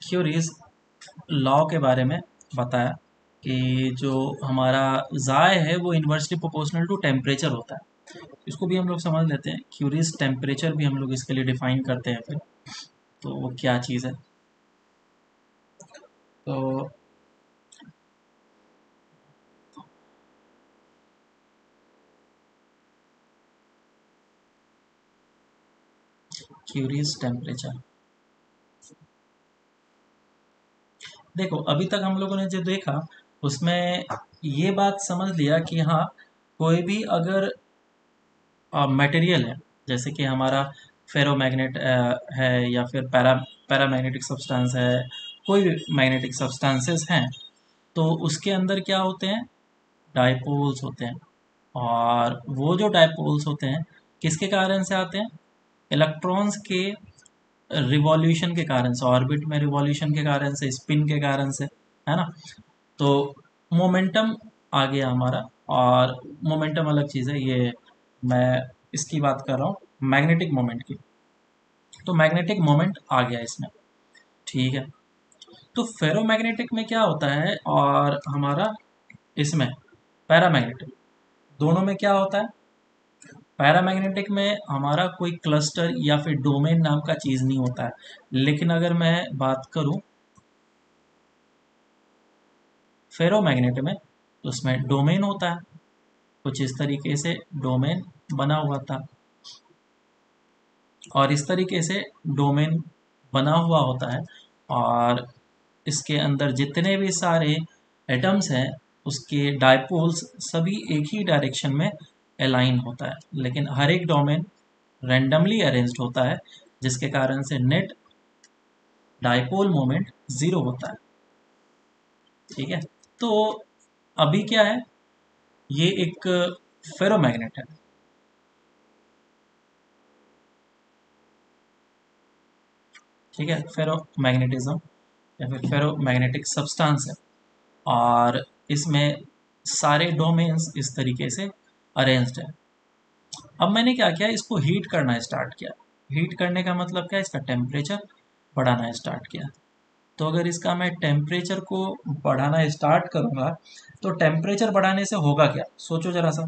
Curies law के बारे में बताया कि जो हमारा ज़ाय है वो इन्वर्सली प्रोपोर्शनल टू टेम्परेचर होता है। इसको भी हम लोग समझ लेते हैं, क्यूरीज टेम्परेचर भी हम लोग इसके लिए डिफाइन करते हैं फिर, तो वो क्या चीज़ है। तो क्यूरीज टेम्परेचर, देखो अभी तक हम लोगों ने जो देखा उसमें ये बात समझ लिया कि हाँ, कोई भी अगर मटेरियल है, जैसे कि हमारा फेरोमैग्नेट है या फिर पैरामैग्नेटिक सब्सटेंस है, कोई भी मैग्नेटिक सब्सटेंसेस हैं, तो उसके अंदर क्या होते हैं, डाइपोल्स होते हैं। और वो जो डाइपोल्स होते हैं किसके कारण से आते हैं, इलेक्ट्रॉन्स के रिवॉल्यूशन के कारण से, ऑर्बिट में रिवॉल्यूशन के कारण से, स्पिन के कारण से, है ना। तो मोमेंटम आ गया हमारा, और मोमेंटम अलग चीज़ है, ये मैं इसकी बात कर रहा हूँ, मैग्नेटिक मोमेंट की। तो मैग्नेटिक मोमेंट आ गया इसमें, ठीक है। तो फेरोमैग्नेटिक में क्या होता है और हमारा इसमें पैरामैग्नेटिक, दोनों में क्या होता है। पैरामैग्नेटिक में हमारा कोई क्लस्टर या फिर डोमेन नाम का चीज़ नहीं होता है, लेकिन अगर मैं बात करूं फेरोमैग्नेट में, तो उसमें डोमेन होता है, कुछ इस तरीके से डोमेन बना हुआ था। और इस तरीके से डोमेन बना हुआ होता है, और इसके अंदर जितने भी सारे एटम्स हैं उसके डायपोल्स सभी एक ही डायरेक्शन में अलाइन होता है, लेकिन हर एक डोमेन रैंडमली अरेंज्ड होता है, जिसके कारण से नेट डायपोल मोमेंट ज़ीरो होता है, ठीक है। तो अभी क्या है, ये एक फेरोमैग्नेट है, ठीक है, फेरोमैग्नेटिज्म या फिर फेरोमैग्नेटिक सब्सटेंस है। और इसमें सारे डोमेन्स इस तरीके से अरेंज्ड है। अब मैंने क्या किया, इसको हीट करना स्टार्ट किया। हीट करने का मतलब क्या है, इसका टेम्परेचर बढ़ाना स्टार्ट किया। तो अगर इसका मैं टेम्परेचर को बढ़ाना स्टार्ट करूंगा, तो टेम्परेचर बढ़ाने से होगा क्या, सोचो जरा सा।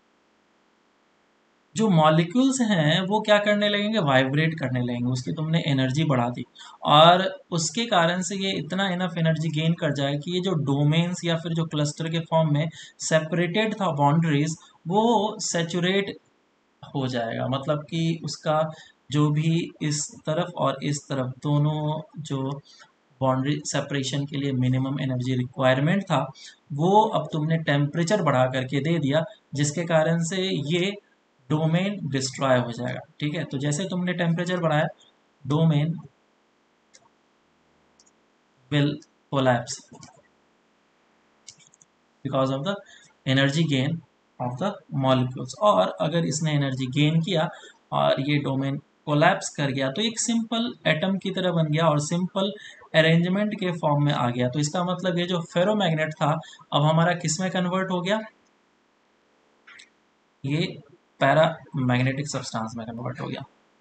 जो मॉलिक्यूल्स हैं वो क्या करने लगेंगे, वाइब्रेट करने लगेंगे, उसकी तुमने एनर्जी बढ़ा दी, और उसके कारण से ये इतना इनफ एनर्जी गेन कर जाए कि ये जो डोमेन्स या फिर जो क्लस्टर के फॉर्म में सेपरेटेड था बाउंड्रीज, वो सेचुरेट हो जाएगा। मतलब कि उसका जो भी इस तरफ और इस तरफ दोनों जो बाउंड्री सेपरेशन के लिए मिनिमम एनर्जी रिक्वायरमेंट था, वो अब तुमने टेम्परेचर बढ़ा करके दे दिया, जिसके कारण से ये डोमेन डिस्ट्रॉय हो जाएगा, ठीक है। तो जैसे तुमने टेम्परेचर बढ़ाया, domain will collapse because of the energy gain of the molecules. और अगर इसने एनर्जी गेन किया और ये डोमेन कोलैप्स कर गया, तो एक सिंपल एटम की तरह बन गया और सिंपल अरेंजमेंट के फॉर्म में आ गया। तो इसका मतलब ये जो फेरोमैग्नेट था, अब हमारा किस में कन्वर्ट हो गया, ये पैरा मैग्नेटिक सब्सटेंस में कन्वर्ट हो गया।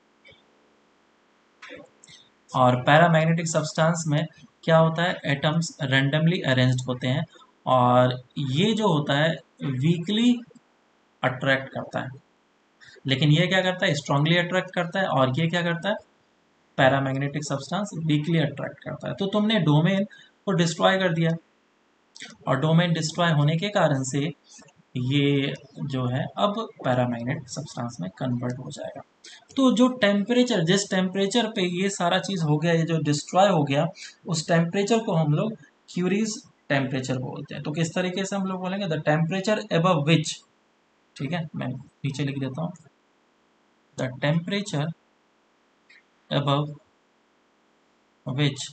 और पैरामैग्नेटिक सब्सटेंस में क्या होता है, एटम्स रैंडमली अरेंज्ड होते हैं, और ये जो होता है वीकली अट्रैक्ट करता है, लेकिन ये क्या करता है, स्ट्रांगली अट्रैक्ट करता है। और ये क्या करता है, पैरामैग्नेटिक सब्सटेंस वीकली अट्रैक्ट करता है। तो तुमने डोमेन को डिस्ट्रॉय कर दिया, और डोमेन डिस्ट्रॉय होने के कारण से ये जो है अब पैरामैग्नेटिक सब्सटेंस में कन्वर्ट हो जाएगा। तो जो टेम्परेचर, जिस टेम्परेचर पे ये सारा चीज़ हो गया, ये जो डिस्ट्रॉय हो गया, उस टेम्परेचर को हम लोग क्यूरीज टेम्परेचर बोलते हैं। तो किस तरीके से हम लोग बोलेंगे, द टेम्परेचर एबव विच, ठीक है, मैं नीचे लिख देता हूँ, the temperature above which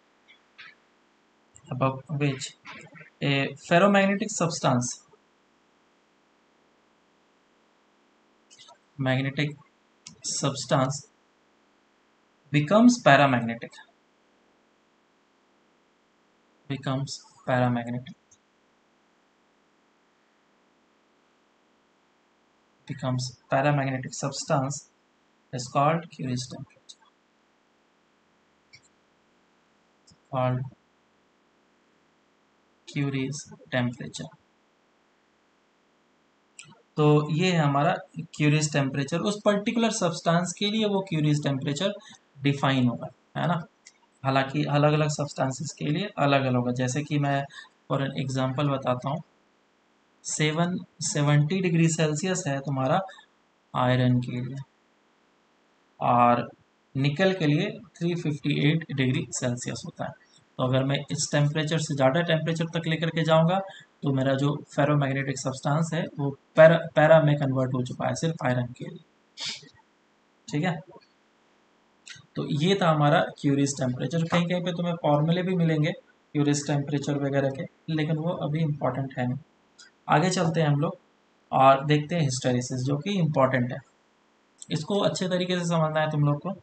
a ferromagnetic substance, magnetic substance becomes paramagnetic, becomes paramagnetic, becomes paramagnetic substance is called Curie's temperature. Called Curie's temperature. तो ये है हमारा क्यूरीज टेम्परेचर, उस पर्टिकुलर सब्सटेंस के लिए वो क्यूरीज टेम्परेचर डिफाइन होगा, है ना। हालांकि अलग अलग सब्सटेंसेस के लिए अलग अलग होगा। जैसे कि मैं फॉर एन एग्जांपल बताता हूँ, 770 डिग्री सेल्सियस है तुम्हारा आयरन के लिए, और निकल के लिए 358 डिग्री सेल्सियस होता है। तो अगर मैं इस टेम्परेचर से ज़्यादा टेम्परेचर तक लेकर के जाऊंगा तो मेरा जो फेरोमैग्नेटिक सब्सटेंस है वो पैरा में कन्वर्ट हो चुका है सिर्फ आयरन के लिए। ठीक है, तो ये था हमारा क्यूरीज टेम्परेचर। कहीं कहीं पे तुम्हें फॉर्मूले भी मिलेंगे क्यूरीज टेम्परेचर वगैरह के, लेकिन वो अभी इम्पोर्टेंट है नहीं। आगे चलते हैं हम लोग और देखते हैं हिस्टेरिसिस, जो कि इम्पोर्टेंट है। इसको अच्छे तरीके से समझना है तुम लोग को।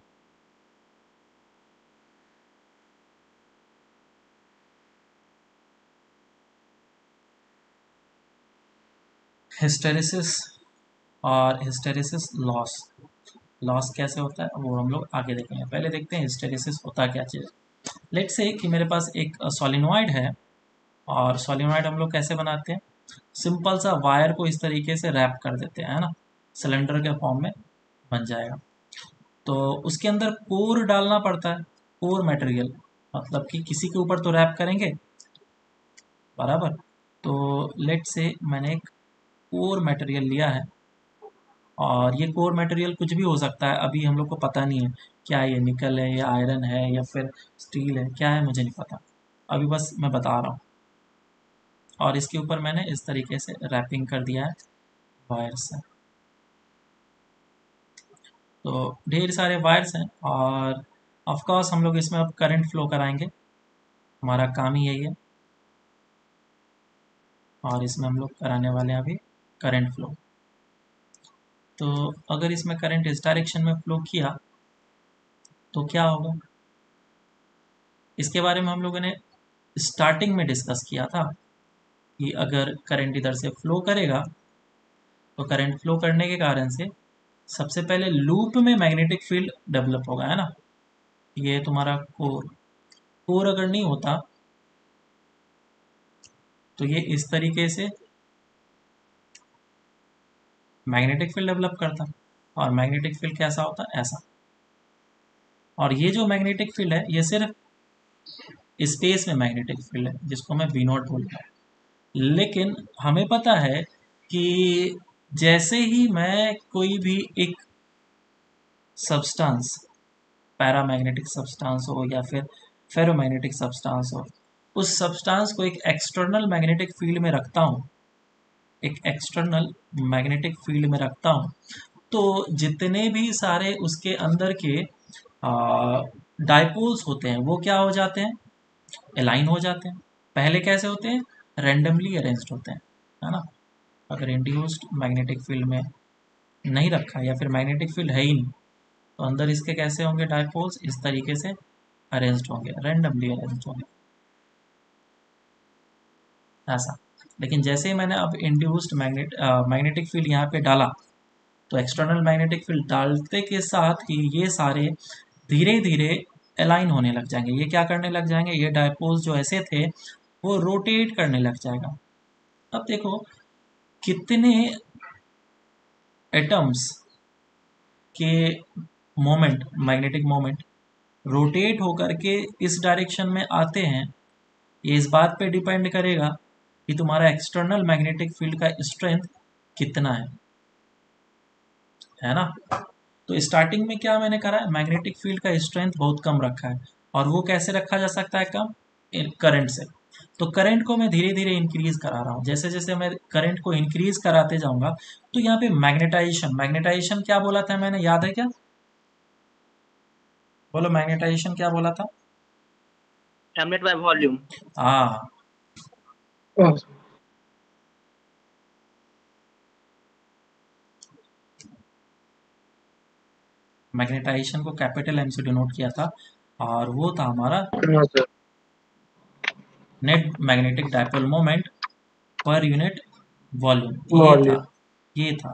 हिस्टेरिसिस और हिस्टेरिसिस लॉस, लॉस कैसे होता है वो हम लोग आगे देखेंगे। पहले देखते हैं हिस्टेरिसिस होता क्या चीज़। लेट से कि मेरे पास एक सोलिनॉइड है, और सोलिनॉइड हम लोग कैसे बनाते हैं, सिंपल सा वायर को इस तरीके से रैप कर देते हैं, है ना, सिलेंडर के फॉर्म में बन जाएगा। तो उसके अंदर कोर डालना पड़ता है, कोर मटेरियल, मतलब कि किसी के ऊपर तो रैप करेंगे, बराबर। तो लेट से मैंने एक कोर मटेरियल लिया है, और ये कोर मटेरियल कुछ भी हो सकता है, अभी हम लोग को पता नहीं है क्या ये निकल है या आयरन है या फिर स्टील है, क्या है मुझे नहीं पता, अभी बस मैं बता रहा हूँ। और इसके ऊपर मैंने इस तरीके से रैपिंग कर दिया है वायर से। तो ढेर सारे वायर्स हैं, और ऑफ कोर्स हम लोग इसमें अब करंट फ्लो कराएंगे, हमारा काम ही यही है। और इसमें हम लोग कराने वाले हैं अभी करंट फ्लो। तो अगर इसमें करंट इस डायरेक्शन में फ्लो किया तो क्या होगा, इसके बारे में हम लोगों ने स्टार्टिंग में डिस्कस किया था कि अगर करंट इधर से फ्लो करेगा तो करंट फ्लो करने के कारण से सबसे पहले लूप में मैग्नेटिक फील्ड डेवलप होगा, है ना। ये तुम्हारा कोर, कोर अगर नहीं होता तो ये इस तरीके से मैग्नेटिक फील्ड डेवलप करता, और मैग्नेटिक फील्ड कैसा होता, ऐसा। और ये जो मैग्नेटिक फील्ड है ये सिर्फ स्पेस में मैग्नेटिक फील्ड है, जिसको मैं वी नॉट बोलता हूँ। लेकिन हमें पता है कि जैसे ही मैं कोई भी एक सब्सटेंस, पैरामैग्नेटिक सब्सटेंस हो या फिर फेरोमैग्नेटिक सब्सटेंस हो, उस सब्सटेंस को एक एक्सटर्नल मैग्नेटिक फील्ड में रखता हूँ, एक एक्सटर्नल मैग्नेटिक फील्ड में रखता हूँ, तो जितने भी सारे उसके अंदर के डाइपोल्स होते हैं वो क्या हो जाते हैं, अलाइन हो जाते हैं। पहले कैसे होते हैं, रैंडमली अरेंज्ड होते हैं, है ना। अगर इंड्यूस्ड मैग्नेटिक फील्ड में नहीं रखा या फिर मैग्नेटिक फील्ड है ही नहीं, तो अंदर इसके कैसे होंगे डाइपोल्स, इस तरीके से अरेंज्ड होंगे, रैंडमली अरेंज्ड होंगे, ऐसा। लेकिन जैसे ही मैंने अब इंड्यूस्ड मैग्नेटिक फील्ड यहाँ पे डाला, तो एक्सटर्नल मैग्नेटिक फील्ड डालते के साथ ही ये सारे धीरे धीरे अलाइन होने लग जाएंगे। ये क्या करने लग जाएंगे, ये डायपोल्स जो ऐसे थे वो रोटेट करने लग जाएगा। अब देखो कितने एटम्स के मोमेंट, मैग्नेटिक मोमेंट रोटेट होकर के इस डायरेक्शन में आते हैं, ये इस बात पे डिपेंड करेगा कि तुम्हारा एक्सटर्नल मैग्नेटिक फील्ड का स्ट्रेंथ कितना है ना। तो स्टार्टिंग में क्या मैंने करा है, मैग्नेटिक फील्ड का स्ट्रेंथ बहुत कम रखा है, और वो कैसे रखा जा सकता है कम, करंट से। तो करंट को मैं धीरे धीरे इंक्रीज करा रहा हूँ, जैसे जैसे मैं करंट को इंक्रीज कराते जाऊंगा, तो यहाँ पे मैग्नेटाइजेशन, मैग्नेटाइजेशन क्या बोला था मैंने, याद है क्या, बोलो मैग्नेटाइजेशन क्या बोला था। M net by volume. हाँ, मैग्नेटाइजेशन को कैपिटल एम से डिनोट किया था, और वो था हमारा net magnetic dipole moment per unit volume, ये था, ये था।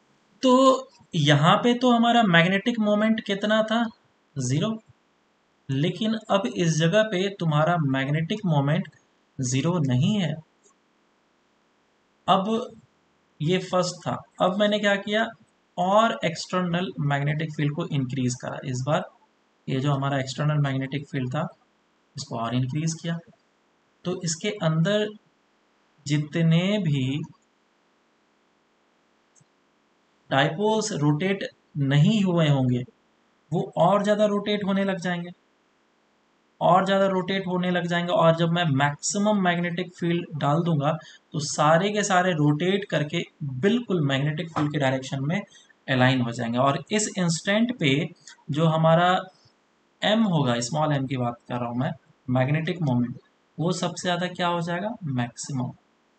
तो यहाँ पे तो हमारा मैग्नेटिक मोमेंट कितना था, जीरो। लेकिन अब इस जगह पे तुम्हारा मैग्नेटिक मोमेंट ज़ीरो नहीं है। अब ये फर्स्ट था, अब मैंने क्या किया, और एक्सटर्नल मैग्नेटिक फील्ड को इंक्रीज करा। इस बार ये जो हमारा एक्सटर्नल मैग्नेटिक फील्ड था इसको और इंक्रीज किया, तो इसके अंदर जितने भी डाइपोल्स रोटेट नहीं हुए होंगे वो और ज़्यादा रोटेट होने लग जाएंगे, और ज़्यादा रोटेट होने लग जाएंगे, और जब मैं मैक्सिमम मैग्नेटिक फील्ड डाल दूंगा तो सारे के सारे रोटेट करके बिल्कुल मैग्नेटिक फील्ड के डायरेक्शन में अलाइन हो जाएंगे। और इस इंस्टेंट पे जो हमारा एम होगा, स्मॉल एम की बात कर रहा हूँ मैं, मैग्नेटिक मोमेंट, वो सबसे ज़्यादा क्या हो जाएगा, maximum.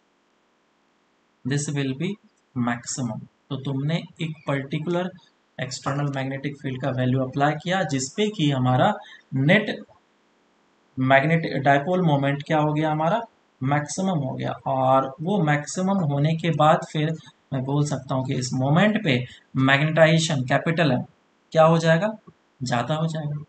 This will be maximum. तो तुमने एक पर्टिकुलर एक्सटर्नल मैग्नेटिक फील्ड का वैल्यू अप्लाई किया जिसपे कि हमारा नेट मैग्नेटिक डाइपोल मोमेंट क्या हो गया, हमारा मैक्सिमम हो गया। और वो मैक्सिमम होने के बाद फिर मैं बोल सकता हूँ कि इस मोमेंट पे मैग्नेटाइजेशन कैपिटल है क्या हो जाएगा, ज़्यादा हो जाएगा।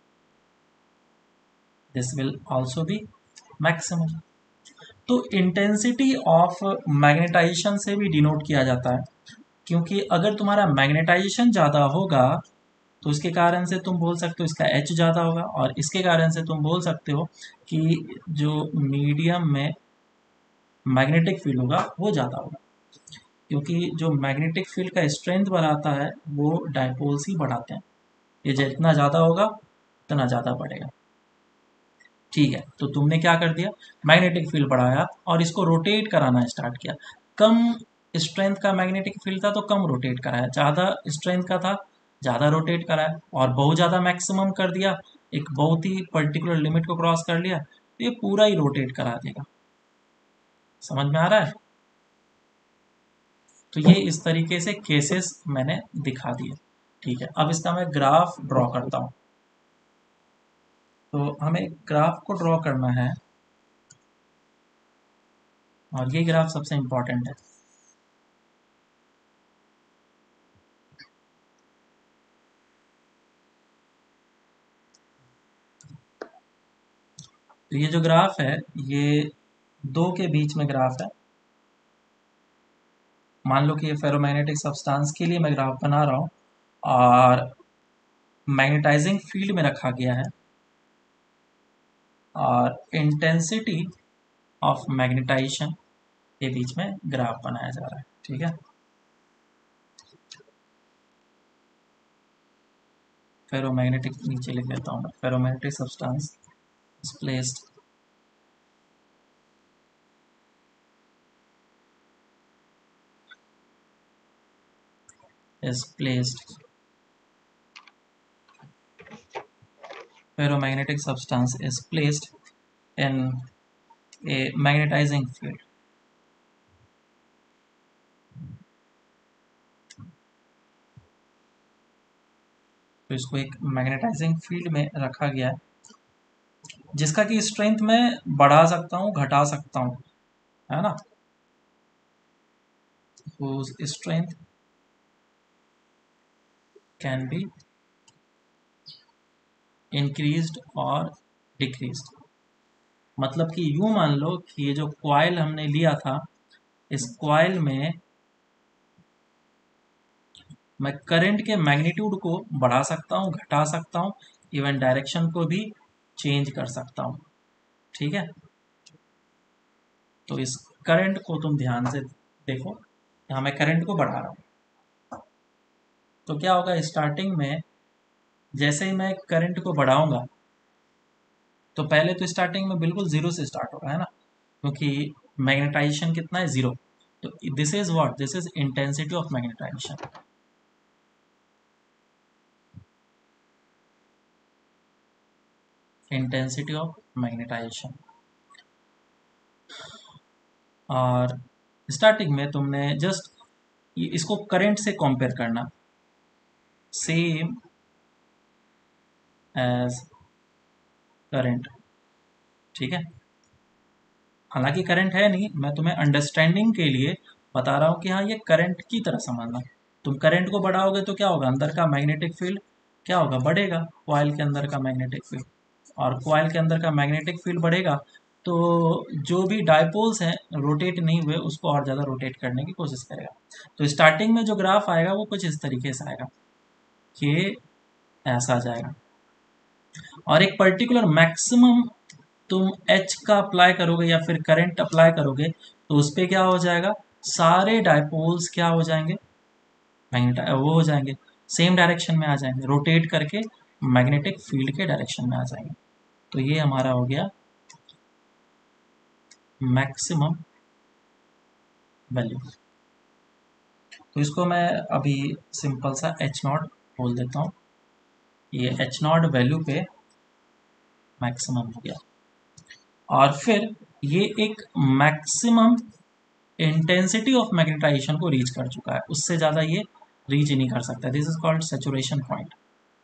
This will also be maximum. तो इंटेंसिटी ऑफ मैग्नेटाइजेशन से भी डिनोट किया जाता है, क्योंकि अगर तुम्हारा मैग्नेटाइजेशन ज़्यादा होगा तो इसके कारण से तुम बोल सकते हो इसका एच ज़्यादा होगा, और इसके कारण से तुम बोल सकते हो कि जो मीडियम में मैग्नेटिक फील्ड होगा वो ज़्यादा होगा, क्योंकि जो मैग्नेटिक फील्ड का स्ट्रेंथ बढ़ाता है वो डायपोल्स ही बढ़ाते हैं। ये जितना ज़्यादा होगा उतना ज़्यादा बढ़ेगा। ठीक है, तो तुमने क्या कर दिया, मैग्नेटिक फील्ड बढ़ाया और इसको रोटेट कराना स्टार्ट किया। कम स्ट्रेंथ का मैग्नेटिक फील्ड था तो कम रोटेट कराया, ज़्यादा स्ट्रेंथ का था ज़्यादा रोटेट कराया, और बहुत ज़्यादा मैक्सिमम कर दिया, एक बहुत ही पर्टिकुलर लिमिट को क्रॉस कर लिया तो ये पूरा ही रोटेट करा देगा। समझ में आ रहा है? तो ये इस तरीके से केसेस मैंने दिखा दिए। ठीक है, अब इसका मैं ग्राफ ड्रॉ करता हूँ। तो हमें ग्राफ को ड्रॉ करना है, और ये ग्राफ सबसे इम्पोर्टेंट है। तो ये जो ग्राफ है ये दो के बीच में ग्राफ है। मान लो कि ये फेरोमैग्नेटिक सब्सटेंस के लिए मैं ग्राफ बना रहा हूँ और मैग्नेटाइजिंग फील्ड में रखा गया है, और इंटेंसिटी ऑफ मैग्नेटाइजेशन के बीच में ग्राफ बनाया जा रहा है। ठीक है, फेरोमैग्नेटिक नीचे लिख लेता हूँ मैं, ferromagnetic substance is placed is placed ferromagnetic substance is placed in a magnetizing field। तो इसको एक मैग्नेटाइजिंग फील्ड में रखा गया है जिसका कि स्ट्रेंथ मैं बढ़ा सकता हूँ घटा सकता हूँ, है ना। whose strength can be increased और decreased। मतलब कि यूं मान लो कि ये जो कॉइल हमने लिया था, इस कॉइल में मैं करंट के मैग्नीट्यूड को बढ़ा सकता हूँ घटा सकता हूँ, इवन डायरेक्शन को भी चेंज कर सकता हूँ। ठीक है, तो इस करंट को तुम ध्यान से देखो, यहाँ मैं करंट को बढ़ा रहा हूँ तो क्या होगा, स्टार्टिंग में जैसे ही मैं करंट को बढ़ाऊंगा तो पहले तो स्टार्टिंग में बिल्कुल जीरो से स्टार्ट होगा, है ना, क्योंकि मैग्नेटाइजेशन कितना है, जीरो। तो this is what, this is intensity of magnetisation. Intensity of magnetisation. और स्टार्टिंग में तुमने जस्ट इसको करंट से कंपेयर करना, सेम एज करंट। ठीक है, हालांकि करंट है नहीं, मैं तुम्हें अंडरस्टैंडिंग के लिए बता रहा हूँ कि हाँ ये करंट की तरह समझना। तुम करंट को बढ़ाओगे तो क्या होगा, अंदर का मैग्नेटिक फील्ड क्या होगा, बढ़ेगा, कॉइल के अंदर का मैग्नेटिक फील्ड। और कॉइल के अंदर का मैग्नेटिक फील्ड बढ़ेगा तो जो भी डायपोल्स हैं रोटेट नहीं हुए उसको और ज़्यादा रोटेट करने की कोशिश करेगा। तो स्टार्टिंग में जो ग्राफ आएगा वो कुछ इस तरीके से आएगा कि ऐसा जाएगा, और एक पर्टिकुलर मैक्सिमम तुम एच का अप्लाई करोगे या फिर करंट अप्लाई करोगे तो उस पर क्या हो जाएगा, सारे डायपोल्स क्या हो जाएंगे, वो हो जाएंगे, सेम डायरेक्शन में आ जाएंगे, रोटेट करके मैग्नेटिक फील्ड के डायरेक्शन में आ जाएंगे। तो ये हमारा हो गया मैक्सिमम वैल्यू। तो इसको मैं अभी सिंपल सा एच नॉट बोल देता हूँ, ये एच नॉट वैल्यू पे मैक्सिमम हो गया। और फिर ये एक मैक्सिमम इंटेंसिटी ऑफ मैग्नेटाइजेशन को रीच कर चुका है, उससे ज़्यादा ये रीच ही नहीं कर सकता। This is called saturation point,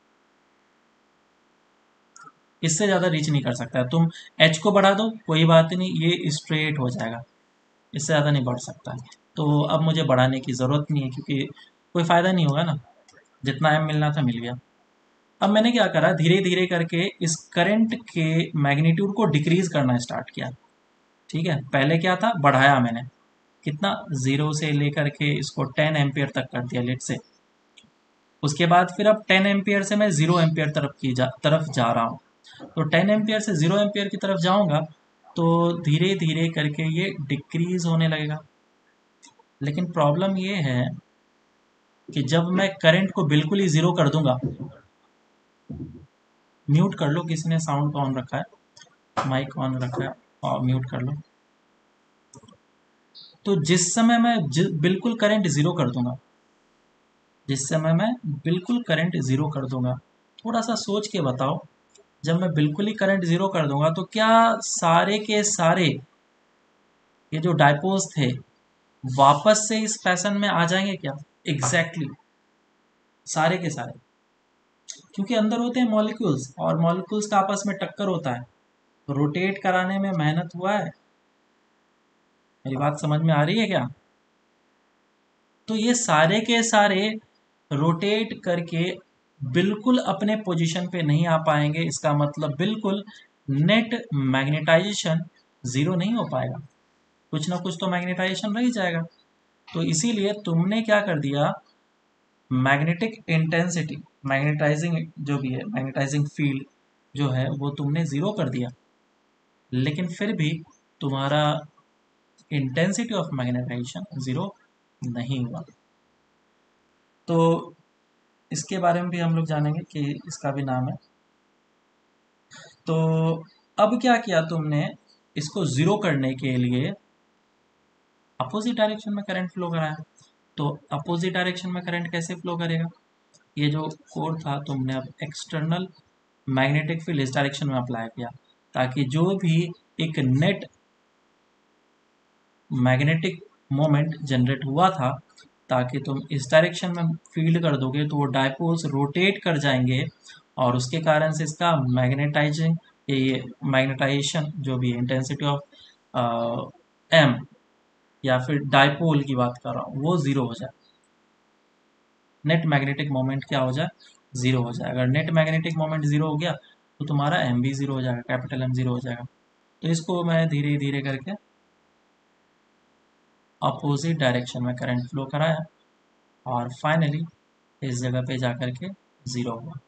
इससे ज़्यादा रीच नहीं कर सकता है। तुम एच को बढ़ा दो कोई बात नहीं, ये स्ट्रेट हो जाएगा, इससे ज़्यादा नहीं बढ़ सकता है। तो अब मुझे बढ़ाने की ज़रूरत नहीं है क्योंकि कोई फ़ायदा नहीं होगा ना, जितना एम मिलना था मिल गया। अब मैंने क्या करा, धीरे धीरे करके इस करंट के मैग्नीट्यूड को डिक्रीज करना स्टार्ट किया। ठीक है, पहले क्या था, बढ़ाया मैंने कितना, 0 से लेकर के इसको 10 एम्पियर तक कर दिया लेट से। उसके बाद फिर अब 10 एम्पियर से मैं 0 एम्पियर तरफ जा रहा हूँ। तो 10 एम्पियर से 0 एम्पियर की तरफ जाऊंगा तो धीरे धीरे करके ये डिक्रीज होने लगेगा। लेकिन प्रॉब्लम ये है कि जब मैं करंट को बिल्कुल ही ज़ीरो कर दूंगा, म्यूट कर लो, किसी ने साउंड ऑन रखा है, माइक ऑन रखा है, और म्यूट कर लो। तो जिस समय मैं बिल्कुल करंट ज़ीरो कर दूंगा, जिस समय मैं बिल्कुल करंट ज़ीरो कर दूंगा, थोड़ा सा सोच के बताओ, जब मैं बिल्कुल ही करंट ज़ीरो कर दूंगा तो क्या सारे के सारे ये जो डायपोल्स थे वापस से इस फैशन में आ जाएंगे क्या? एग्जैक्टली सारे के सारे, क्योंकि अंदर होते हैं मॉलिक्यूल्स और मॉलिक्यूल्स का आपस में टक्कर होता है, तो रोटेट कराने में मेहनत हुआ है। मेरी बात समझ में आ रही है क्या? तो ये सारे के सारे रोटेट करके बिल्कुल अपने पोजीशन पे नहीं आ पाएंगे, इसका मतलब बिल्कुल नेट मैग्नेटाइजेशन ज़ीरो नहीं हो पाएगा, कुछ ना कुछ तो मैग्नेटाइजेशन रह ही जाएगा। तो इसीलिए तुमने क्या कर दिया, मैग्नेटिक इंटेंसिटी, मैग्नेटाइजिंग जो भी है, मैग्नेटाइजिंग फील्ड जो है वो तुमने ज़ीरो कर दिया, लेकिन फिर भी तुम्हारा इंटेंसिटी ऑफ मैग्नेटाइजेशन ज़ीरो नहीं हुआ। तो इसके बारे में भी हम लोग जानेंगे कि इसका भी नाम है। तो अब क्या किया तुमने, इसको ज़ीरो करने के लिए अपोजिट डायरेक्शन में करंट फ्लो कराया। तो अपोजिट डायरेक्शन में करंट कैसे फ्लो करेगा, ये जो कोड था तुमने अब एक्सटर्नल मैग्नेटिक फील्ड इस डायरेक्शन में अप्लाई किया, ताकि जो भी एक नेट मैग्नेटिक मोमेंट जनरेट हुआ था, ताकि तुम इस डायरेक्शन में फील्ड कर दोगे तो वो डायपोल्स रोटेट कर जाएंगे और उसके कारण से इसका मैग्नेटाइजिंग, ये मैग्नेटाइजेशन जो भी इंटेंसिटी ऑफ एम या फिर डायपोल की बात कर रहा हूँ वो ज़ीरो हो जाए, नेट मैग्नेटिक मोमेंट क्या हो जाए, ज़ीरो हो जाए। अगर नेट मैग्नेटिक मोमेंट ज़ीरो हो गया तो तुम्हारा एम भी ज़ीरो हो जाएगा, कैपिटल एम ज़ीरो हो जाएगा। तो इसको मैं धीरे धीरे करके अपोजिट डायरेक्शन में करंट फ्लो कराया और फाइनली इस जगह पे जाकर के ज़ीरो हुआ,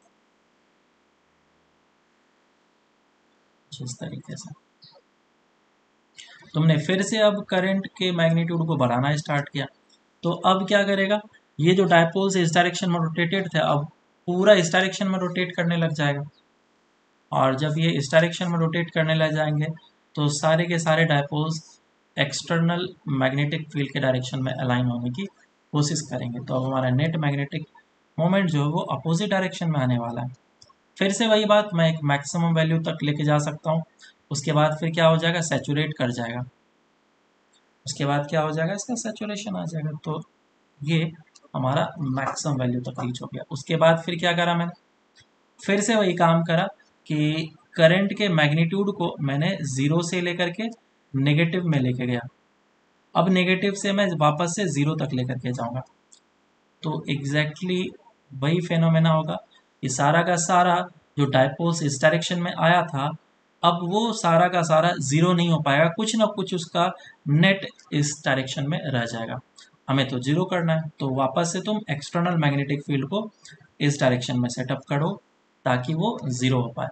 इस तरीके से। तुमने फिर से अब करंट के मैग्नीट्यूड को बढ़ाना स्टार्ट किया, तो अब क्या करेगा, ये जो डायपोल्स इस डायरेक्शन में रोटेटेड थे अब पूरा इस डायरेक्शन में रोटेट करने लग जाएगा, और जब ये इस डायरेक्शन में रोटेट करने लग जाएंगे तो सारे के सारे डायपोल्स एक्सटर्नल मैग्नेटिक फील्ड के डायरेक्शन में अलाइन होने की कोशिश करेंगे। तो अब हमारा नेट मैग्नेटिक मोमेंट जो है वो अपोजिट डायरेक्शन में आने वाला है। फिर से वही बात, मैं एक मैक्सिमम वैल्यू तक लेके जा सकता हूँ, उसके बाद फिर क्या हो जाएगा, सैचुरेट कर जाएगा, उसके बाद क्या हो जाएगा, इसका सैचुरेशन आ जाएगा। तो ये हमारा मैक्सिमम वैल्यू तक रीच हो गया। उसके बाद फिर क्या करा मैंने, फिर से वही काम करा कि करंट के मैग्नीट्यूड को मैंने ज़ीरो से लेकर के नेगेटिव में लेके गया, अब नेगेटिव से मैं वापस से ज़ीरो तक लेकर के जाऊंगा। तो एग्जैक्टली वही फेनोमेना होगा, ये सारा का सारा जो डायपोल्स इस डायरेक्शन में आया था, अब वो सारा का सारा जीरो नहीं हो पाएगा, कुछ ना कुछ उसका नेट इस डायरेक्शन में रह जाएगा। हमें तो जीरो करना है, तो वापस से तुम एक्सटर्नल मैग्नेटिक फील्ड को इस डायरेक्शन में सेटअप करो ताकि वो जीरो हो पाए।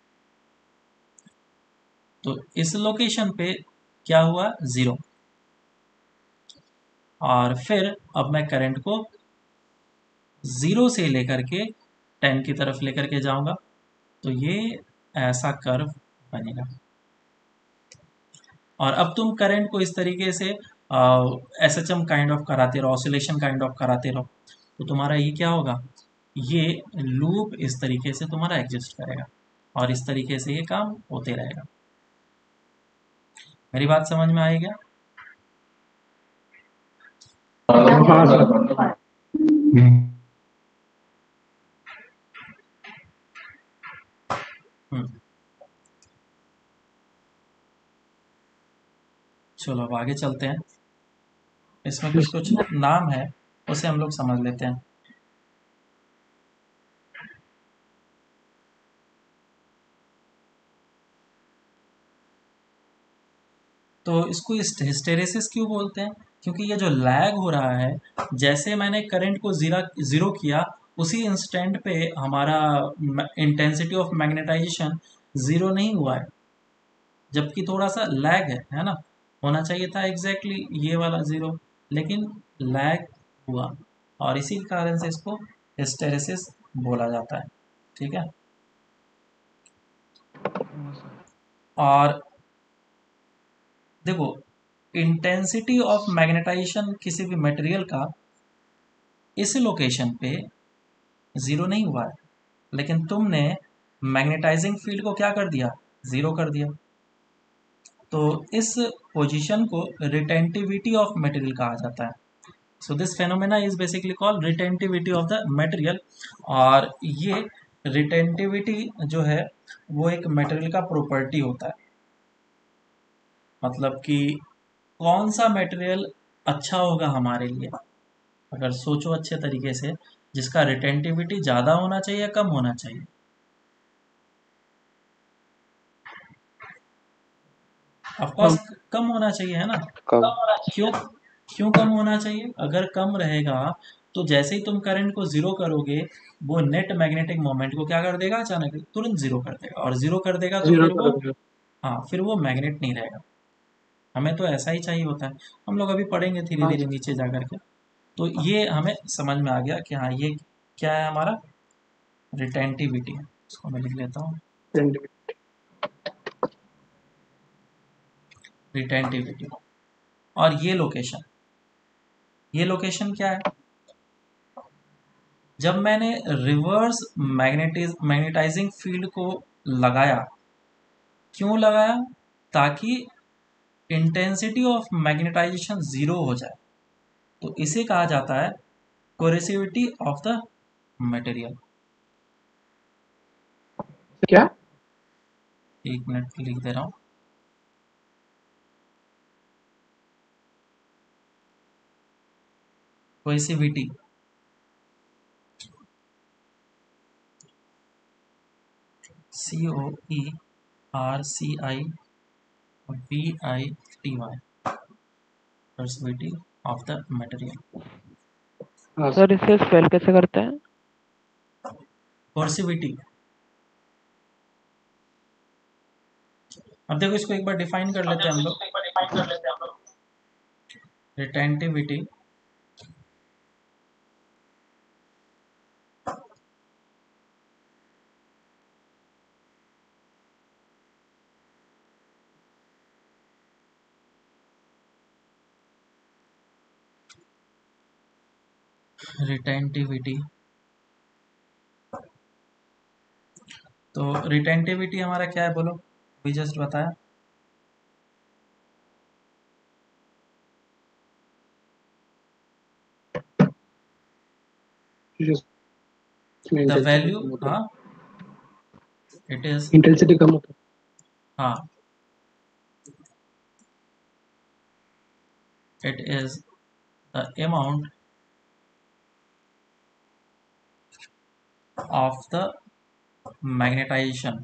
तो इस लोकेशन पे क्या हुआ, जीरो। और फिर अब मैं करंट को जीरो से लेकर के 10 की तरफ लेकर के जाऊंगा, तो ये ऐसा कर्व बनेगा। और अब तुम करंट को इस तरीके से S H M kind of कराते रहो, ऑसिलेशन काइंड ऑफ कराते रहो, तो तुम्हारा ये क्या होगा, ये लूप इस तरीके से तुम्हारा एग्जिस्ट करेगा और इस तरीके से ये काम होते रहेगा। मेरी बात समझ में आई क्या? हाँ सर। हम्म, चलो अब आगे चलते हैं। इसमें कुछ कुछ नाम है, उसे हम लोग समझ लेते हैं। तो इसको हिस्टेरेसिस क्यों बोलते हैं? क्योंकि ये जो लैग हो रहा है, जैसे मैंने करंट को जीरो किया, उसी इंस्टेंट पे हमारा इंटेंसिटी ऑफ मैग्नेटाइजेशन जीरो नहीं हुआ है, जबकि थोड़ा सा लैग है ना। होना चाहिए था एग्जैक्टली ये वाला जीरो, लेकिन लैग हुआ, और इसी कारण से इसको हिस्टेरेसिस बोला जाता है। ठीक है। और देखो, इंटेंसिटी ऑफ मैग्नेटाइजेशन किसी भी मटेरियल का इस लोकेशन पे जीरो नहीं हुआ है, लेकिन तुमने मैग्नेटाइजिंग फील्ड को क्या कर दिया, जीरो कर दिया। तो इस पोजीशन को रिटेंटिविटी ऑफ मटेरियल कहा जाता है। So this phenomena is basically called retentivity of the material. और ये रिटेंटिविटी जो है वो एक मटेरियल का प्रॉपर्टी होता है, मतलब कि कौन सा मटेरियल अच्छा होगा हमारे लिए। अगर सोचो अच्छे तरीके से, जिसका रिटेंटिविटी ज़्यादा होना चाहिए या कम होना चाहिए? ऑफ कोर्स कम होना चाहिए, है ना। कम। क्यों? क्यों कम होना चाहिए? अगर कम रहेगा तो जैसे ही तुम करंट को जीरो करोगे, वो नेट मैग्नेटिक मोमेंट को क्या कर देगा, अचानक तुरंत जीरो कर देगा, और जीरो कर देगा तो जीरो फिर कर वो, दिया। हाँ, फिर वो मैग्नेट नहीं रहेगा। हमें तो ऐसा ही चाहिए होता है। हम लोग अभी पढ़ेंगे धीरे हाँ धीरे नीचे जा करके। तो ये हमें समझ में आ गया कि हाँ, ये क्या है, हमारा रिटेंटिविटी है। इसको मैं लिख लेता हूँ, सर। रिटेंटिविटी। और ये लोकेशन क्या है? जब मैंने रिवर्स मैग्नेटाइजिंग फील्ड को लगाया, क्यों लगाया? ताकि इंटेंसिटी ऑफ मैग्नेटाइजेशन जीरो हो जाए। तो इसे कहा जाता है कोरेसिविटी ऑफ द मटेरियल। क्या? एक मिनट लिख दे रहा हूँ। Coercivity, COERCIVITY, coercivity of the material. हाँ सर इसे स्पेल कैसे करते हैं? कोरेसिविटी, अब देखो इसको एक बार डिफाइन कर लेते हैं हम लोग। रिटेंटिविटी रिटेंटिविटी तो रिटेंटिविटी हमारा क्या है, बोलो, भी जस्ट बताया। द इंटेंसिटी वैल्यू, कम होता हाँ, है। इट इज, इंटेंसिटी कम होता हाँ, it is the amount of the magnetization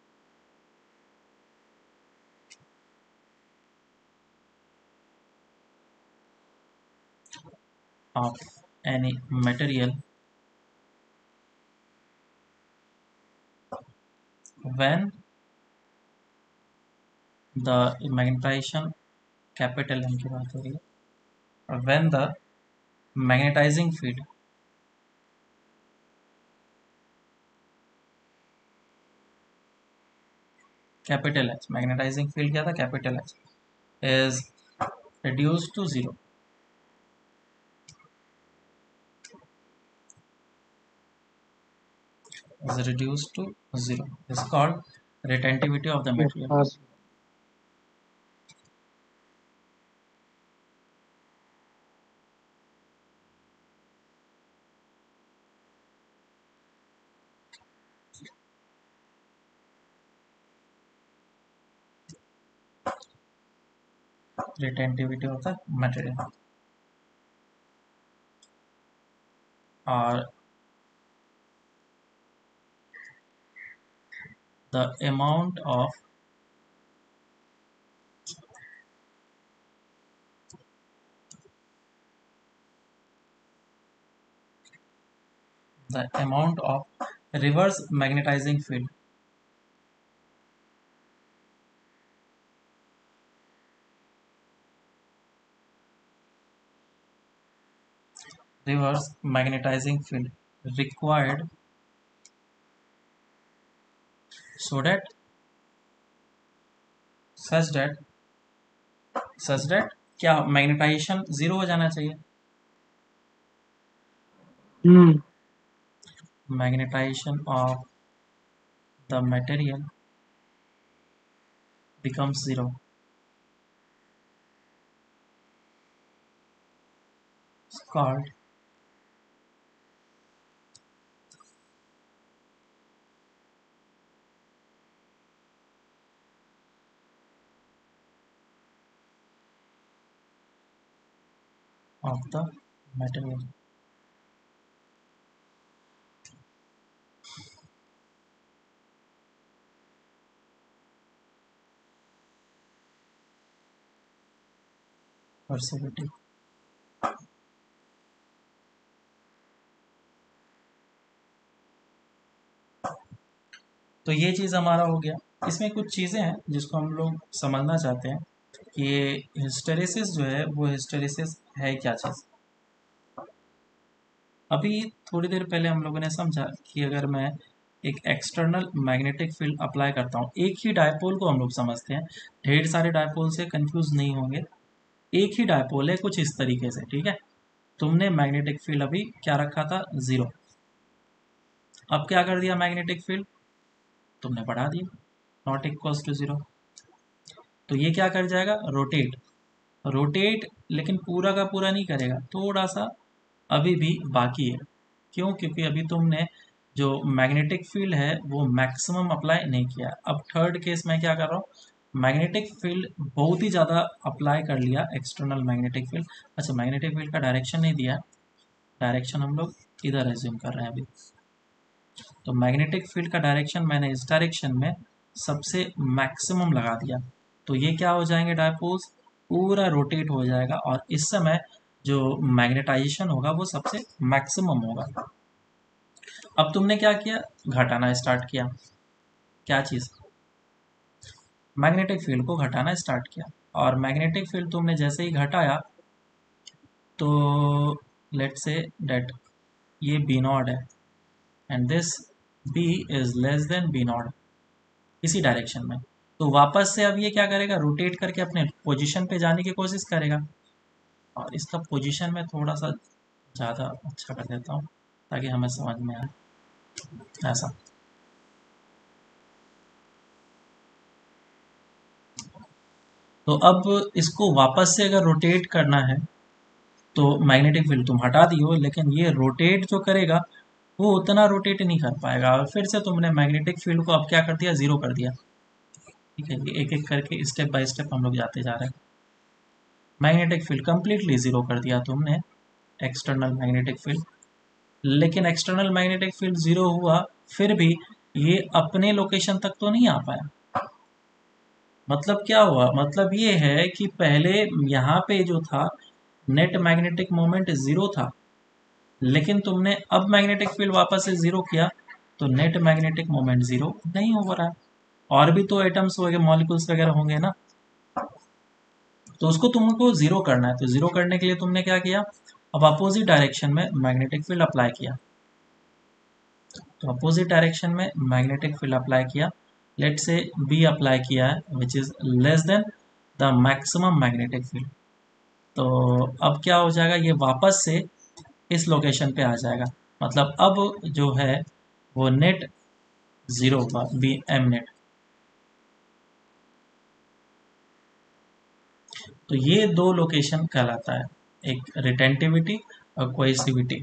of any material when the magnetization capital M की बात हो रही है, when the magnetizing field capital H, magnetizing field क्या था, capital H is reduced to zero, is called retentivity of the material. हाँ sir. Retentivity of the material, or the amount of reverse magnetizing field, required so that such that क्या magnetization zero हो जाना चाहिए, magnetization of the material becomes zero, it's called of the material. Perceptivity. तो ये चीज़ हमारा हो गया। इसमें कुछ चीज़ें हैं जिसको हम लोग समझना चाहते हैं कि ये हिस्टेरेसिस जो है वो हिस्टेरेसिस है क्या चीज़। अभी थोड़ी देर पहले हम लोगों ने समझा कि अगर मैं एक एक्सटर्नल मैग्नेटिक फील्ड अप्लाई करता हूँ, एक ही डायपोल को हम लोग समझते हैं, ढेर सारे डायपोल से कंफ्यूज नहीं होंगे, एक ही डायपोल है कुछ इस तरीके से, ठीक है। तुमने मैग्नेटिक फील्ड अभी क्या रखा था, जीरो। अब क्या कर दिया, मैग्नेटिक फील्ड तुमने बढ़ा दिया, नॉट इक्वल्स टू जीरो। तो ये क्या कर जाएगा, रोटेट, लेकिन पूरा का पूरा नहीं करेगा, थोड़ा सा अभी भी बाकी है। क्यों, क्योंकि अभी तुमने जो मैग्नेटिक फील्ड है वो मैक्सिमम अप्लाई नहीं किया। अब थर्ड केस में क्या कर रहा हूँ, मैग्नेटिक फील्ड बहुत ही ज़्यादा अप्लाई कर लिया, एक्सटर्नल मैग्नेटिक फील्ड। अच्छा, मैग्नेटिक फील्ड का डायरेक्शन नहीं दिया, डायरेक्शन हम लोग इधर एज्यूम कर रहे हैं अभी। तो मैग्नेटिक फील्ड का डायरेक्शन मैंने इस डायरेक्शन में सबसे मैक्सिमम लगा दिया, तो ये क्या हो जाएंगे, डायपोल्स पूरा रोटेट हो जाएगा और इस समय जो मैग्नेटाइजेशन होगा वो सबसे मैक्सिमम होगा। अब तुमने क्या किया, घटाना स्टार्ट किया, क्या चीज़, मैग्नेटिक फील्ड को घटाना स्टार्ट किया। और मैग्नेटिक फील्ड तुमने जैसे ही घटाया तो लेट्स से डेट ये बी नॉट है and this B is less than B naught, इसी डायरेक्शन में। तो वापस से अब ये क्या करेगा, रोटेट करके अपने पोजीशन पे जाने की कोशिश करेगा। और इसका पोजीशन में थोड़ा सा ज़्यादा अच्छा कर देता हूँ ताकि हमें समझ में आए, ऐसा। तो अब इसको वापस से अगर रोटेट करना है तो मैग्नेटिक फील्ड तुम हटा दियो, लेकिन ये रोटेट जो करेगा वो उतना रोटेट नहीं कर पाएगा। और फिर से तुमने मैग्नेटिक फील्ड को अब क्या कर दिया, ज़ीरो कर दिया, ठीक है। ये एक एक करके स्टेप बाय स्टेप हम लोग जाते जा रहे हैं। मैग्नेटिक फील्ड कंप्लीटली ज़ीरो कर दिया तुमने, एक्सटर्नल मैग्नेटिक फील्ड। लेकिन एक्सटर्नल मैग्नेटिक फील्ड ज़ीरो हुआ, फिर भी ये अपने लोकेशन तक तो नहीं आ पाया। मतलब क्या हुआ, मतलब ये है कि पहले यहाँ पे जो था नेट मैग्नेटिक मोमेंट ज़ीरो था, लेकिन तुमने अब मैग्नेटिक फील्ड वापस से ज़ीरो किया तो नेट मैग्नेटिक मोमेंट ज़ीरो नहीं हो रहा है। और भी तो एटम्स वगैरह मॉलिक्यूल्स वगैरह होंगे ना, तो उसको तुमको ज़ीरो करना है। तो ज़ीरो करने के लिए तुमने क्या किया, अब अपोजिट डायरेक्शन में मैग्नेटिक फील्ड अप्लाई किया। तो अपोजिट डायरेक्शन में मैग्नेटिक फील्ड अप्लाई किया, लेट से बी अप्लाई किया है which is less than the maximum magnetic field. तो अब क्या हो जाएगा, ये वापस से इस लोकेशन पे आ जाएगा। मतलब अब जो है वो नेट ज़ीरो होगा, बी एम नेट। तो ये दो लोकेशन कहलाता है, एक रिटेंटिविटी और कोएसिविटी।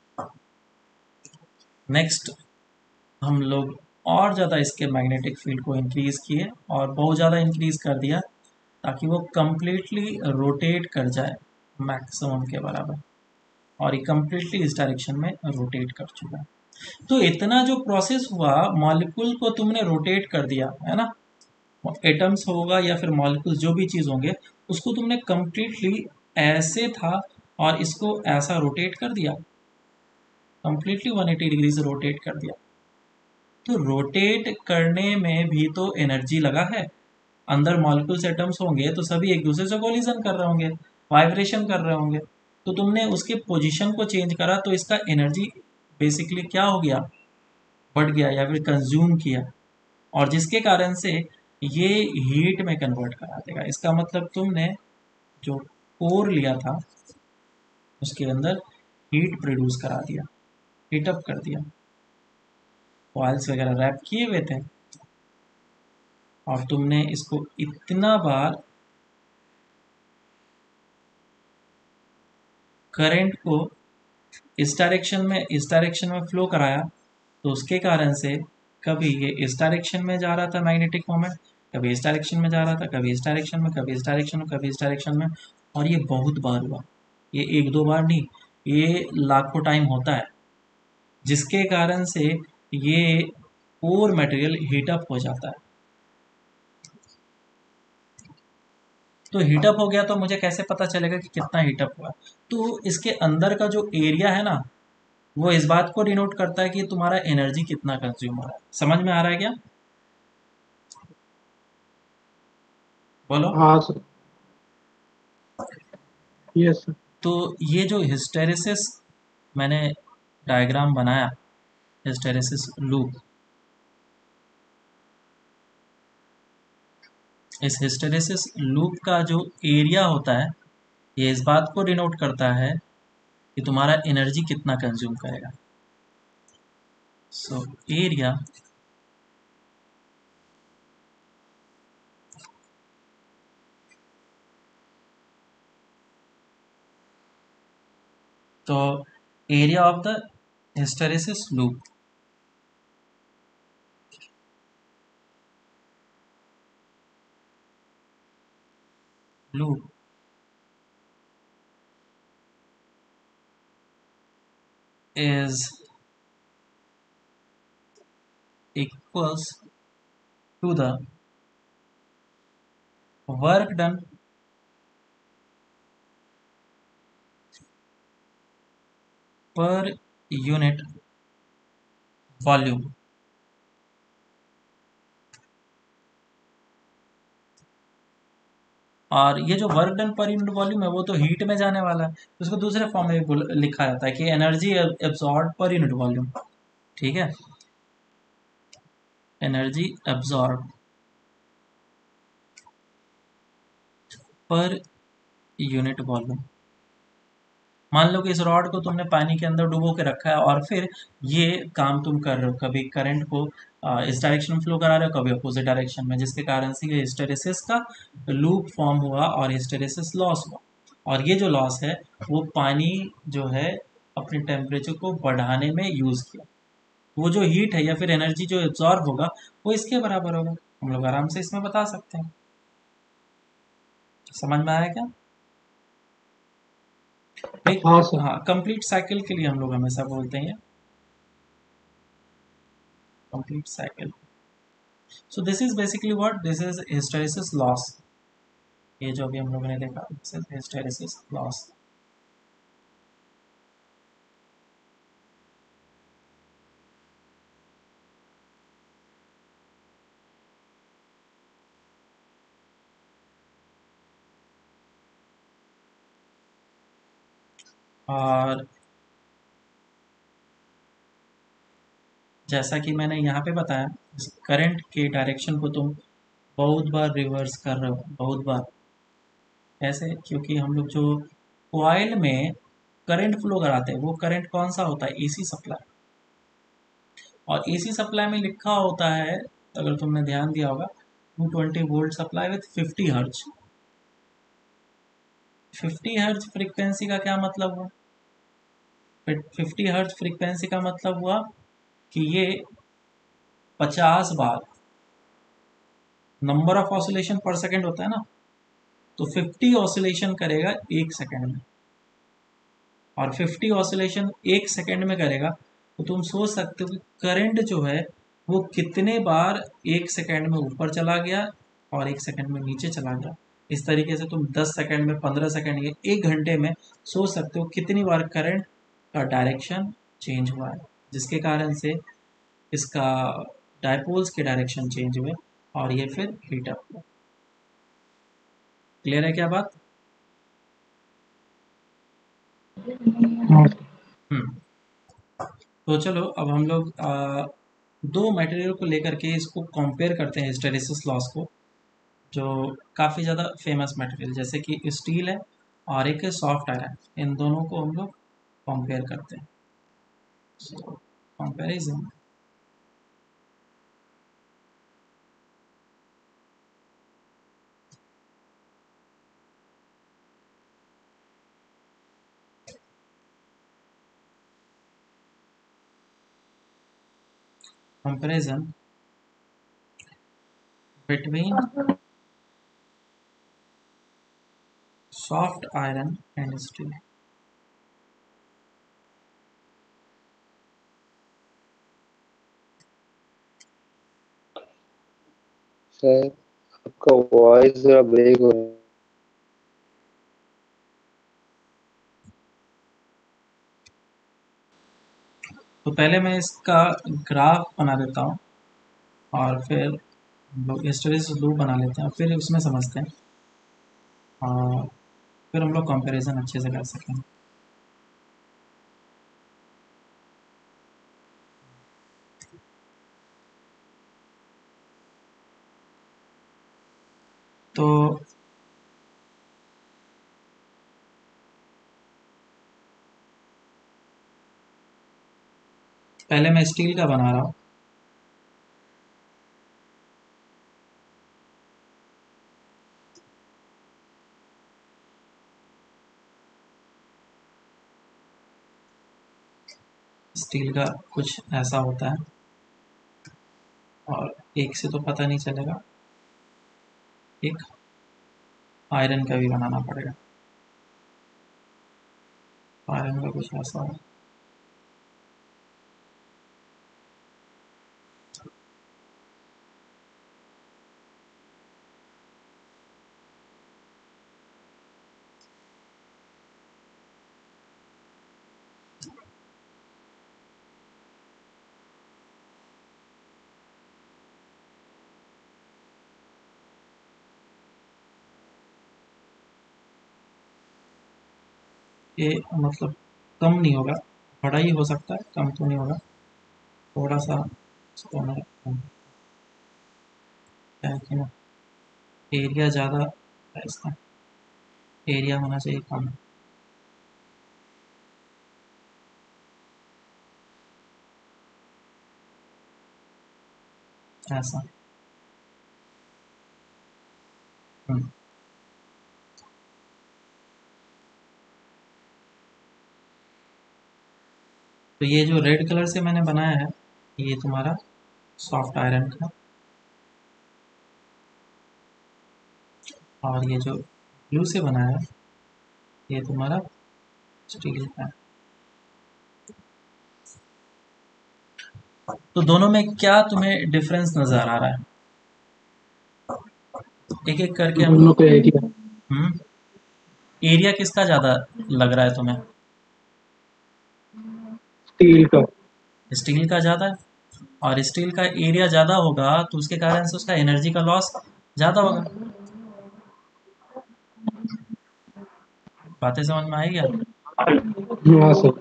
नेक्स्ट हम लोग और ज़्यादा इसके मैग्नेटिक फील्ड को इंक्रीज़ किए और बहुत ज़्यादा इंक्रीज़ कर दिया ताकि वो कम्प्लीटली रोटेट कर जाए मैक्सिमम के बराबर, और ये कम्प्लीटली इस डायरेक्शन में रोटेट कर चुका है। तो इतना जो प्रोसेस हुआ, मॉलिक्यूल को तुमने रोटेट कर दिया है ना, एटम्स होगा या फिर मॉलिक्यूल्स जो भी चीज़ होंगे, उसको तुमने कम्प्लीटली ऐसे था और इसको ऐसा रोटेट कर दिया, कम्प्लीटली 180 डिग्री से रोटेट कर दिया। तो रोटेट करने में भी तो एनर्जी लगा है। अंदर मॉलिक्यूल्स एटम्स होंगे तो सभी एक दूसरे से कोलिजन कर रहे होंगे, वाइब्रेशन कर रहे होंगे। तो तुमने उसके पोजीशन को चेंज करा तो इसका एनर्जी बेसिकली क्या हो गया, बढ़ गया या फिर कंज्यूम किया, और जिसके कारण से ये हीट में कन्वर्ट करा देगा। इसका मतलब तुमने जो कोर लिया था उसके अंदर हीट प्रोड्यूस करा दिया, हीट अप कर दिया। ऑयल्स वगैरह रैप किए हुए थे और तुमने इसको इतना बार करंट को इस डायरेक्शन में फ्लो कराया, तो उसके कारण से कभी ये इस डायरेक्शन में जा रहा था मैग्नेटिक मोमेंट, कभी इस डायरेक्शन में जा रहा था, कभी इस डायरेक्शन में, कभी इस डायरेक्शन में, कभी इस डायरेक्शन में। और ये बहुत बार हुआ, ये एक दो बार नहीं, ये लाखों टाइम होता है, जिसके कारण से ये कोर मटेरियल हीटअप हो जाता है। तो हीटअप हो गया तो मुझे कैसे पता चलेगा कि कितना हीटअप हुआ। तो इसके अंदर का जो एरिया है ना, वो इस बात को डिनोट करता है कि तुम्हारा एनर्जी कितना कंज्यूम हो रहा है। समझ में आ रहा है क्या, बोलो। हाँ सर। Yes sir. तो ये जो हिस्टेरिसिस मैंने डायग्राम बनाया, हिस्टेरिसिस लूप, इस हिस्टेरिसिस लूप का जो एरिया होता है, ये इस बात को डिनोट करता है कि तुम्हारा एनर्जी कितना कंज्यूम करेगा। सो एरिया तो area of the hysteresis loop is equals to the work done per unit volume. और ये जो work done per unit volume है वो तो हीट में जाने वाला है, तो उसको दूसरे फॉर्म में भी लिखा जाता है कि energy absorb per unit volume. ठीक है, energy absorb per unit volume. मान लो कि इस रॉड को तुमने पानी के अंदर डुबो के रखा है और फिर ये काम तुम कर रहे हो, कभी करंट को इस डायरेक्शन में फ्लो करा रहे हो, कभी अपोजिट डायरेक्शन में, जिसके कारण से ये हिस्टेरिसिस का लूप फॉर्म हुआ और हिस्टेरिसिस लॉस हुआ। और ये जो लॉस है वो पानी जो है अपने टेम्परेचर को बढ़ाने में यूज़ किया। वो जो हीट है या फिर एनर्जी जो एब्जॉर्ब होगा वो इसके बराबर होगा। हम लोग आराम से इसमें बता सकते हैं। समझ में आया क्या? एक, हाँ सर। हाँ, कंप्लीट साइकिल के लिए हम लोग हमेशा बोलते हैं complete cycle. So this is basically what this is hysteresis loss. ये जो अभी हम लोगों ने देखा this is hysteresis loss. और जैसा कि मैंने यहाँ पे बताया, करंट के डायरेक्शन को तुम बहुत बार रिवर्स कर रहे हो, बहुत बार। ऐसे क्योंकि हम लोग जो कॉइल में करंट फ्लो कराते हैं वो करंट कौन सा होता है, एसी सप्लाई। और एसी सप्लाई में लिखा होता है, अगर तुमने ध्यान दिया होगा, 220 volt supply with 50 hertz. 50 hertz frequency का क्या मतलब हुआ? 50 हर्ट्ज फ्रीक्वेंसी का मतलब हुआ कि ये 50 बार number of oscillation per second होता है ना, तो 50 ऑसिलेशन करेगा एक सेकंड में। और 50 ऑसिलेशन एक सेकंड में करेगा तो तुम सोच सकते हो कि करंट जो है वो कितने बार एक सेकंड में ऊपर चला गया और एक सेकंड में नीचे चला गया। इस तरीके से तुम 10 सेकंड में, 15 सेकंड या एक घंटे में सोच सकते हो कितनी बार करंट का डायरेक्शन चेंज हुआ है, जिसके कारण से इसका डायपोल्स के डायरेक्शन चेंज हुए और ये फिर हीट अप हुआ। क्लियर है क्या बात? हाँ हम्म। तो चलो अब हम लोग दो मटेरियल को लेकर के इसको कंपेयर करते हैं, हिस्टेरेसिस लॉस को, जो काफ़ी ज़्यादा फेमस मटेरियल जैसे कि स्टील है और एक है सॉफ्ट आयरन। इन दोनों को हम लोग कंपेयर करते हैं। So comparison. Comparison between soft iron and steel. Sir आपका वॉइस जरा ब्रेक हो रहा है। तो पहले मैं इसका ग्राफ बना देता हूँ और फिर हम लोग हिस्टेरेसिस लूप बना लेते हैं, फिर उसमें समझते हैं और फिर हम लोग कंपैरिजन अच्छे से कर सकेंगे। तो पहले मैं स्टील का बना रहा हूँ। स्टील का कुछ ऐसा होता है और एक से तो पता नहीं चलेगा, एक आयरन का भी बनाना पड़ेगा। आयरन का कुछ ऐसा है। ये मतलब कम नहीं होगा, बड़ा ही हो सकता है, कम तो नहीं होगा। थोड़ा सा इसको मैं क्या है कि ना, एरिया ज़्यादा है इसका, एरिया होना चाहिए कम। ऐसा। हम्म। तो ये जो रेड कलर से मैंने बनाया है ये तुम्हारा सॉफ्ट आयरन का, और ये जो ब्लू से बनाया है ये तुम्हारा स्टील का है। तो दोनों में क्या तुम्हें डिफरेंस नजर आ रहा है? एक एक करके हम दोनों लोग। का एरिया एरिया किसका ज्यादा लग रहा है तुम्हें? स्टील का। स्टील का ज्यादा है। और स्टील का एरिया ज्यादा होगा तो उसके कारण से उसका एनर्जी का लॉस ज्यादा होगा। बातें समझ में आई क्या? हाँ सर।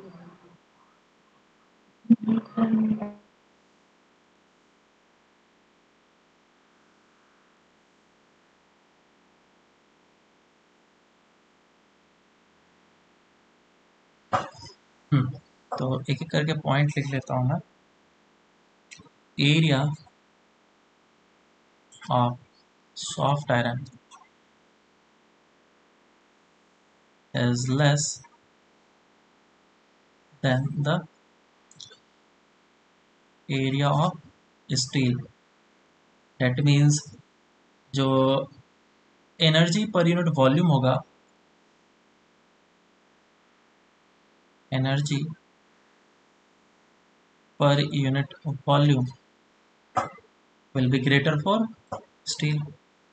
तो एक एक करके पॉइंट लिख लेता हूँ मैं। Area of soft iron is less than the area of steel. That means जो एनर्जी पर यूनिट वॉल्यूम होगा, energy per unit volume will be greater for steel.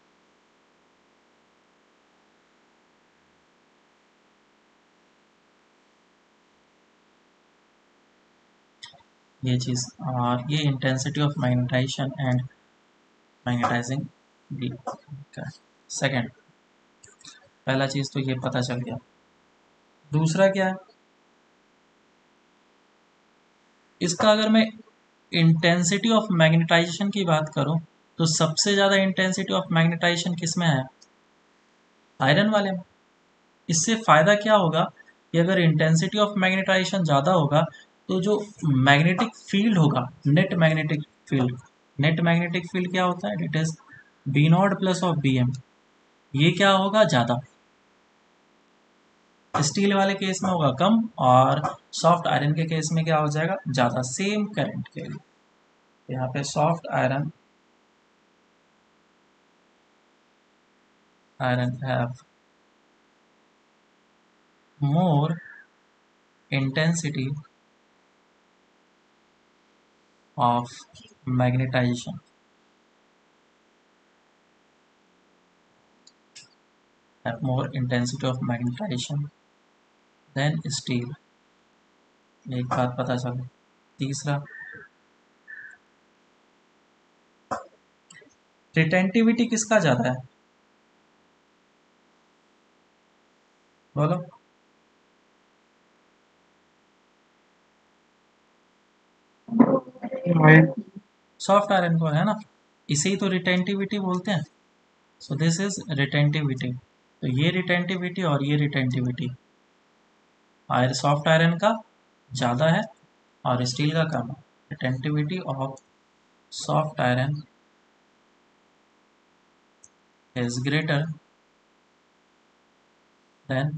ये चीज़। और ये intensity of magnetization and magnetizing भी। Second, पहला चीज़ तो ये पता चल गया। दूसरा क्या है इसका? अगर मैं इंटेंसिटी ऑफ मैग्नेटाइजेशन की बात करूं तो सबसे ज़्यादा इंटेंसिटी ऑफ मैग्नेटाइजेशन किस में है? आयरन वाले में। इससे फ़ायदा क्या होगा कि अगर इंटेंसिटी ऑफ मैग्नेटाइजेशन ज़्यादा होगा तो जो मैग्नेटिक फील्ड होगा, net magnetic field, net magnetic field क्या होता है? It is B naught plus of B M. ये क्या होगा? ज़्यादा। स्टील वाले केस में होगा कम, और सॉफ्ट आयरन के केस में क्या हो जाएगा? ज़्यादा, सेम करंट के लिए। यहाँ पे soft iron have more intensity of magnetization, have more intensity of magnetization than steel। एक बात पता चल। तीसरा, रिटेंटिविटी किसका ज़्यादा है? बोलो। सॉफ्ट आयरन को, है ना? इसे ही तो रिटेंटिविटी बोलते हैं। So this is retentivity. तो ये रिटेंटिविटी और ये रिटेंटिविटी आयर सॉफ्ट आयरन का ज़्यादा है और स्टील का कम है। Retentivity of soft iron is greater than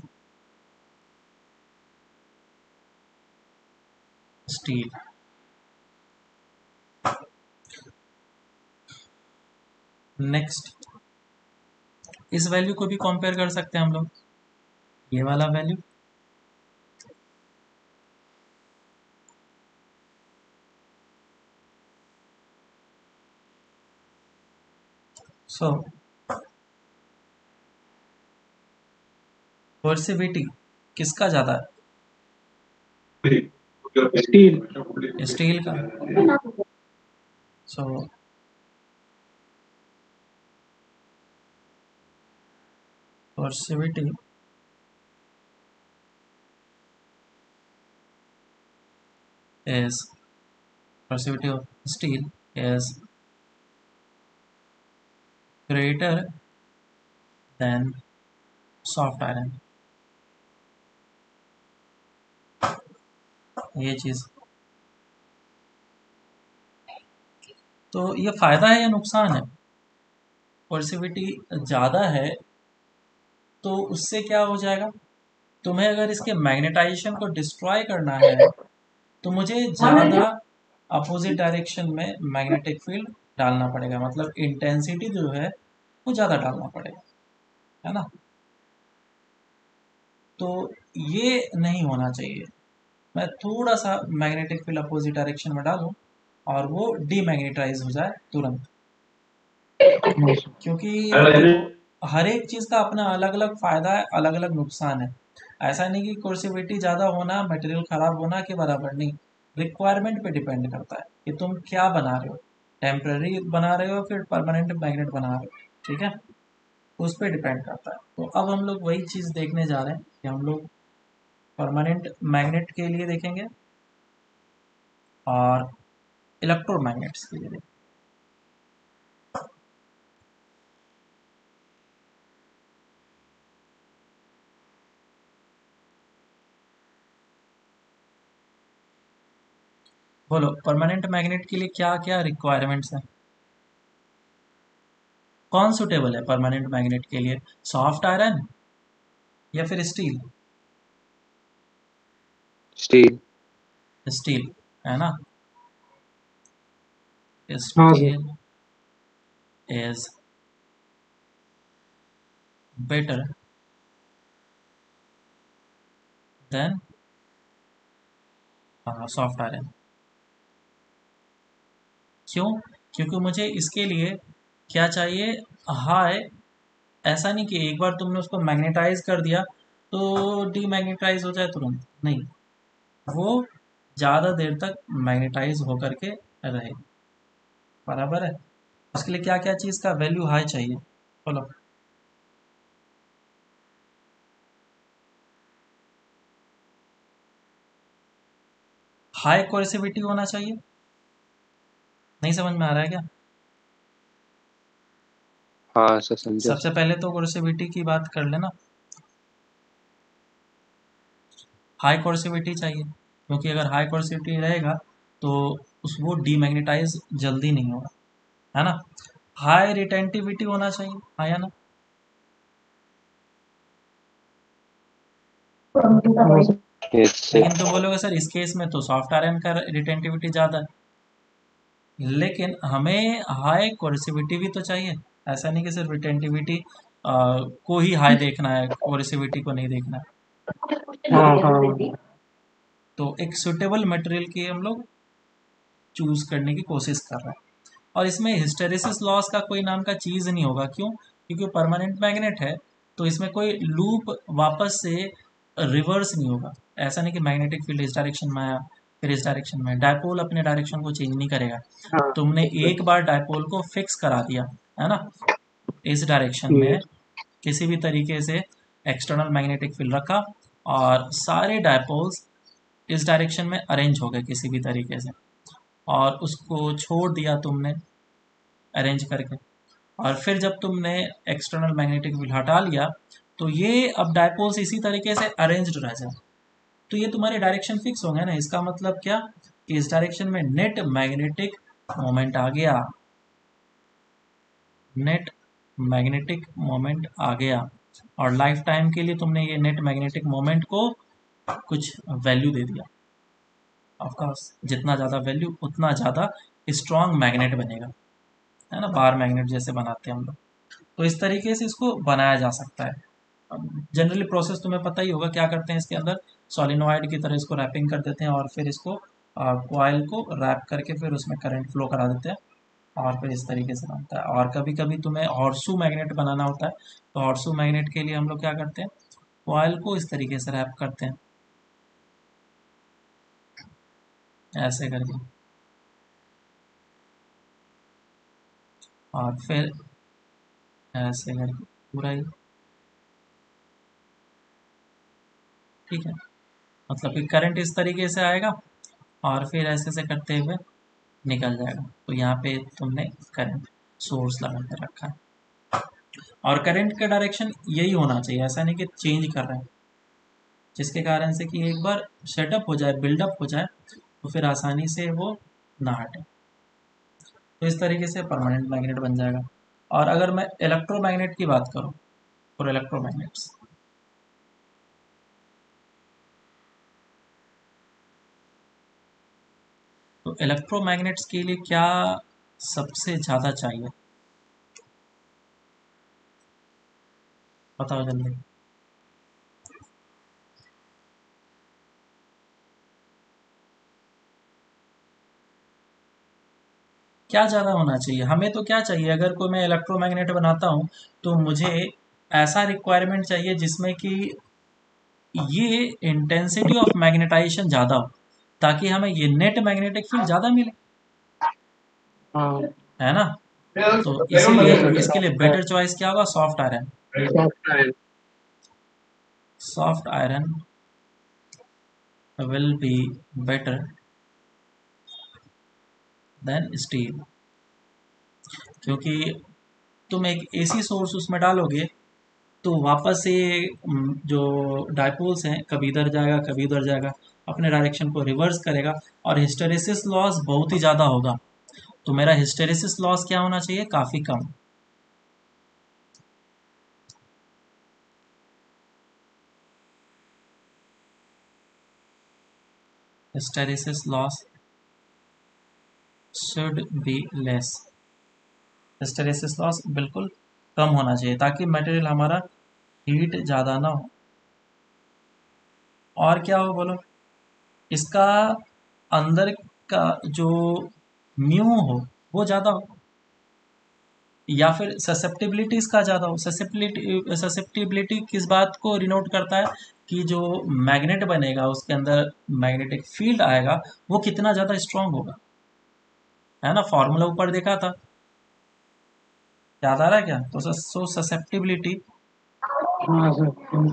steel। Next, इस वैल्यू को भी कंपेयर कर सकते हैं हम लोग, ये वाला वैल्यू। सो कोर्सिविटी किसका ज़्यादा है? स्टील। स्टील का। सो कोर्सिविटी is coercivity of steel is greater than soft iron। ये चीज़। तो ये फायदा है या नुकसान है? कोर्सिविटी ज़्यादा है तो उससे क्या हो जाएगा? तुम्हें अगर इसके मैग्नेटाइजेशन को डिस्ट्रॉय करना है तो मुझे ज़्यादा अपोजिट डायरेक्शन में मैग्नेटिक फील्ड डालना पड़ेगा, मतलब इंटेंसिटी जो है वो ज़्यादा डालना पड़ेगा, है ना? तो ये नहीं होना चाहिए। मैं थोड़ा सा मैग्नेटिक फील्ड अपोजिट डायरेक्शन में डालूं और वो डीमैग्नेटाइज हो जाए तुरंत। हाँ सर। क्योंकि देखो हर एक चीज़ का अपना अलग अलग फ़ायदा है, अलग अलग नुकसान है। ऐसा नहीं कि कोर्सिविटी ज़्यादा होना मटेरियल ख़राब होना के बराबर नहीं, रिक्वायरमेंट पे डिपेंड करता है कि तुम क्या बना रहे हो, टेम्पररी बना रहे हो फिर परमानेंट मैग्नेट बना रहे हो, ठीक है, उस पर डिपेंड करता है। तो अब हम लोग वही चीज़ देखने जा रहे हैं कि हम लोग परमानेंट मैग्नेट के लिए देखेंगे और इलेक्ट्रोमैग्नेट्स के लिए देखेंगे। बोलो परमानेंट मैग्नेट के लिए क्या क्या रिक्वायरमेंट्स हैं, कौन सुटेबल है परमानेंट मैग्नेट के लिए, सॉफ्ट आयरन या फिर स्टील? स्टील। स्टील है ना, हाँ sir. Steel is better than soft iron. क्यों? क्योंकि मुझे इसके लिए क्या चाहिए, हाई, ऐसा नहीं कि एक बार तुमने उसको मैग्नेटाइज कर दिया तो डीमैग्नेटाइज हो जाए तुरंत, नहीं, वो ज़्यादा देर तक मैग्नेटाइज होकर के रहे, बराबर है। उसके लिए क्या क्या चीज़ का वैल्यू हाई चाहिए, बोलो। हाई कोर्सिविटी होना चाहिए, नहीं समझ में आ रहा है क्या? हाँ सर, समझा सबसे सर। पहले तो कोर्सिविटी की बात कर लेना, हाई कोर्सिविटी चाहिए, क्योंकि अगर हाई कोर्सिविटी रहेगा तो उस वो डीमैग्नेटाइज जल्दी नहीं होगा, है ना। हाई रिटेंटिविटी होना चाहिए, हाँ या ना? हाँ सर। यस लेकिन सर। तो बोलोगे सर इस केस में तो सॉफ्ट आयरन का रिटेंटिविटी ज़्यादा है, लेकिन हमें हाई कोर्सिविटी भी तो चाहिए। ऐसा नहीं कि सिर्फ रिटेंटिविटी को ही हाई देखना है, कोर्सिविटी को नहीं देखना है। हाँ हाँ। तो एक सुटेबल मटेरियल की हम लोग चूज करने की कोशिश कर रहे हैं, और इसमें हिस्टेरेसिस लॉस का कोई नाम का चीज़ नहीं होगा। क्यों? क्योंकि परमानेंट मैग्नेट है, तो इसमें कोई लूप वापस से रिवर्स नहीं होगा। ऐसा नहीं कि मैग्नेटिक फील्ड इस डायरेक्शन में आया फिर इस डायरेक्शन में, डायपोल अपने डायरेक्शन को चेंज नहीं करेगा। हाँ तुमने एक बार डायपोल को फिक्स करा दिया है ना, इस डायरेक्शन में यस। किसी भी तरीके से एक्सटर्नल मैग्नेटिक फील्ड रखा और सारे डायपोल्स इस डायरेक्शन में अरेंज हो गए किसी भी तरीके से, और उसको छोड़ दिया तुमने अरेंज करके, और फिर जब तुमने एक्सटर्नल मैग्नेटिक फील्ड हटा लिया तो ये अब डायपोल्स इसी तरीके से अरेंज्ड रह जाए, तो ये तुम्हारे डायरेक्शन फिक्स हो गए ना। इसका मतलब क्या कि इस डायरेक्शन में नेट मैग्नेटिक मोमेंट आ गया, नेट मैग्नेटिक मोमेंट आ गया, और लाइफ टाइम के लिए तुमने ये नेट मैग्नेटिक मोमेंट को कुछ वैल्यू दे दिया। ऑफ कोर्स जितना ज़्यादा वैल्यू उतना ज़्यादा स्ट्रॉन्ग मैग्नेट बनेगा, है ना, बार मैग्नेट जैसे बनाते हैं हम लोग। तो इस तरीके से इसको बनाया जा सकता है। जनरली प्रोसेस तुम्हें पता ही होगा क्या करते हैं इसके अंदर, सॉलिनॉइड की तरह इसको रैपिंग कर देते हैं और फिर इसको कॉइल को रैप करके फिर उसमें करंट फ्लो करा देते हैं, और फिर इस तरीके से बनता है। और कभी कभी तुम्हें हॉर्सू मैग्नेट बनाना होता है, तो हॉर्सू मैग्नेट के लिए हम लोग क्या करते हैं, कॉइल को इस तरीके से रैप करते हैं, ऐसे करके, और फिर ऐसे करके पूरा ही, ठीक है। मतलब कि करंट इस तरीके से आएगा और फिर ऐसे से करते हुए निकल जाएगा। तो यहाँ पे तुमने करंट सोर्स लगा के रखा है, और करंट का डायरेक्शन यही होना चाहिए, ऐसा नहीं कि चेंज कर रहे हैं, जिसके कारण से कि एक बार सेटअप हो जाए, बिल्डअप हो जाए, तो फिर आसानी से वो ना हटे। तो इस तरीके से परमानेंट मैग्नेट बन जाएगा। और अगर मैं इलेक्ट्रोमैग्नेट की बात करूँ, और इलेक्ट्रोमैग्नेट्स, तो इलेक्ट्रोमैग्नेट्स के लिए क्या सबसे ज़्यादा चाहिए, बताओ जल्दी। क्या ज़्यादा होना चाहिए? हमें तो क्या चाहिए, अगर कोई मैं इलेक्ट्रोमैग्नेट बनाता हूँ तो मुझे ऐसा रिक्वायरमेंट चाहिए जिसमें कि ये इंटेंसिटी ऑफ मैग्नेटाइजेशन ज़्यादा हो, ताकि हमें ये नेट मैग्नेटिक फील्ड ज़्यादा मिले, हाँ है ना? तो इसीलिए इसके लिए बेटर चॉइस क्या होगा? Soft iron. Software soft iron will be better than steel, क्योंकि तुम एक एसी सोर्स उसमें डालोगे तो वापस से जो डायपोल्स हैं कभी इधर जाएगा कभी उधर जाएगा, अपने डायरेक्शन को रिवर्स करेगा और हिस्टेरेसिस लॉस बहुत ही ज़्यादा होगा। तो मेरा हिस्टेरेसिस लॉस क्या होना चाहिए? काफ़ी कम। Hysteresis loss should be less. Hysteresis loss बिल्कुल कम होना चाहिए ताकि मटेरियल हमारा हीट ज़्यादा ना हो। और क्या हो बोलो? इसका अंदर का जो म्यू हो वो ज़्यादा हो, या फिर ससेप्टिबिलिटी इसका ज़्यादा हो। ससेप्टिबिलिटी किस बात को डिनोट करता है? कि जो मैग्नेट बनेगा उसके अंदर मैग्नेटिक फील्ड आएगा वो कितना ज़्यादा स्ट्रांग होगा, है ना? फॉर्मूला ऊपर देखा था, याद आ रहा है क्या? तो ससेप्टिबिलिटी हाँ sir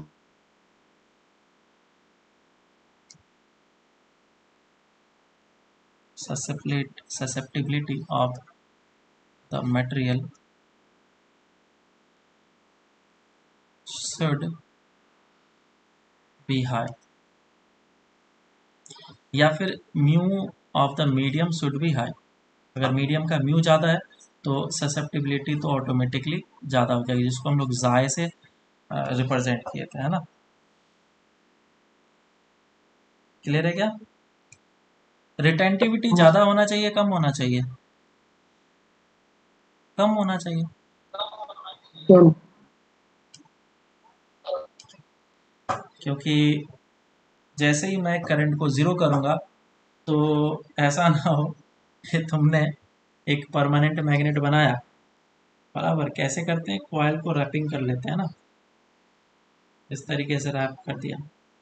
susceptibility of the material should be high, या फिर mu of the medium should be high. अगर मीडियम का म्यू ज़्यादा है तो ससेप्टिबिलिटी तो ऑटोमेटिकली ज़्यादा हो जाएगी, जिसको हम लोग जाए से रिप्रेजेंट किए थे, है ना? क्लियर है क्या? रिटेंटिविटी ज़्यादा होना चाहिए कम होना चाहिए? कम होना चाहिए। सर क्योंकि जैसे ही मैं करंट को ज़ीरो करूँगा तो ऐसा ना हो कि तुमने एक परमानेंट मैग्नेट बनाया, बराबर कैसे करते हैं, कॉइल को रैपिंग कर लेते हैं ना, इस तरीके से रैप कर दिया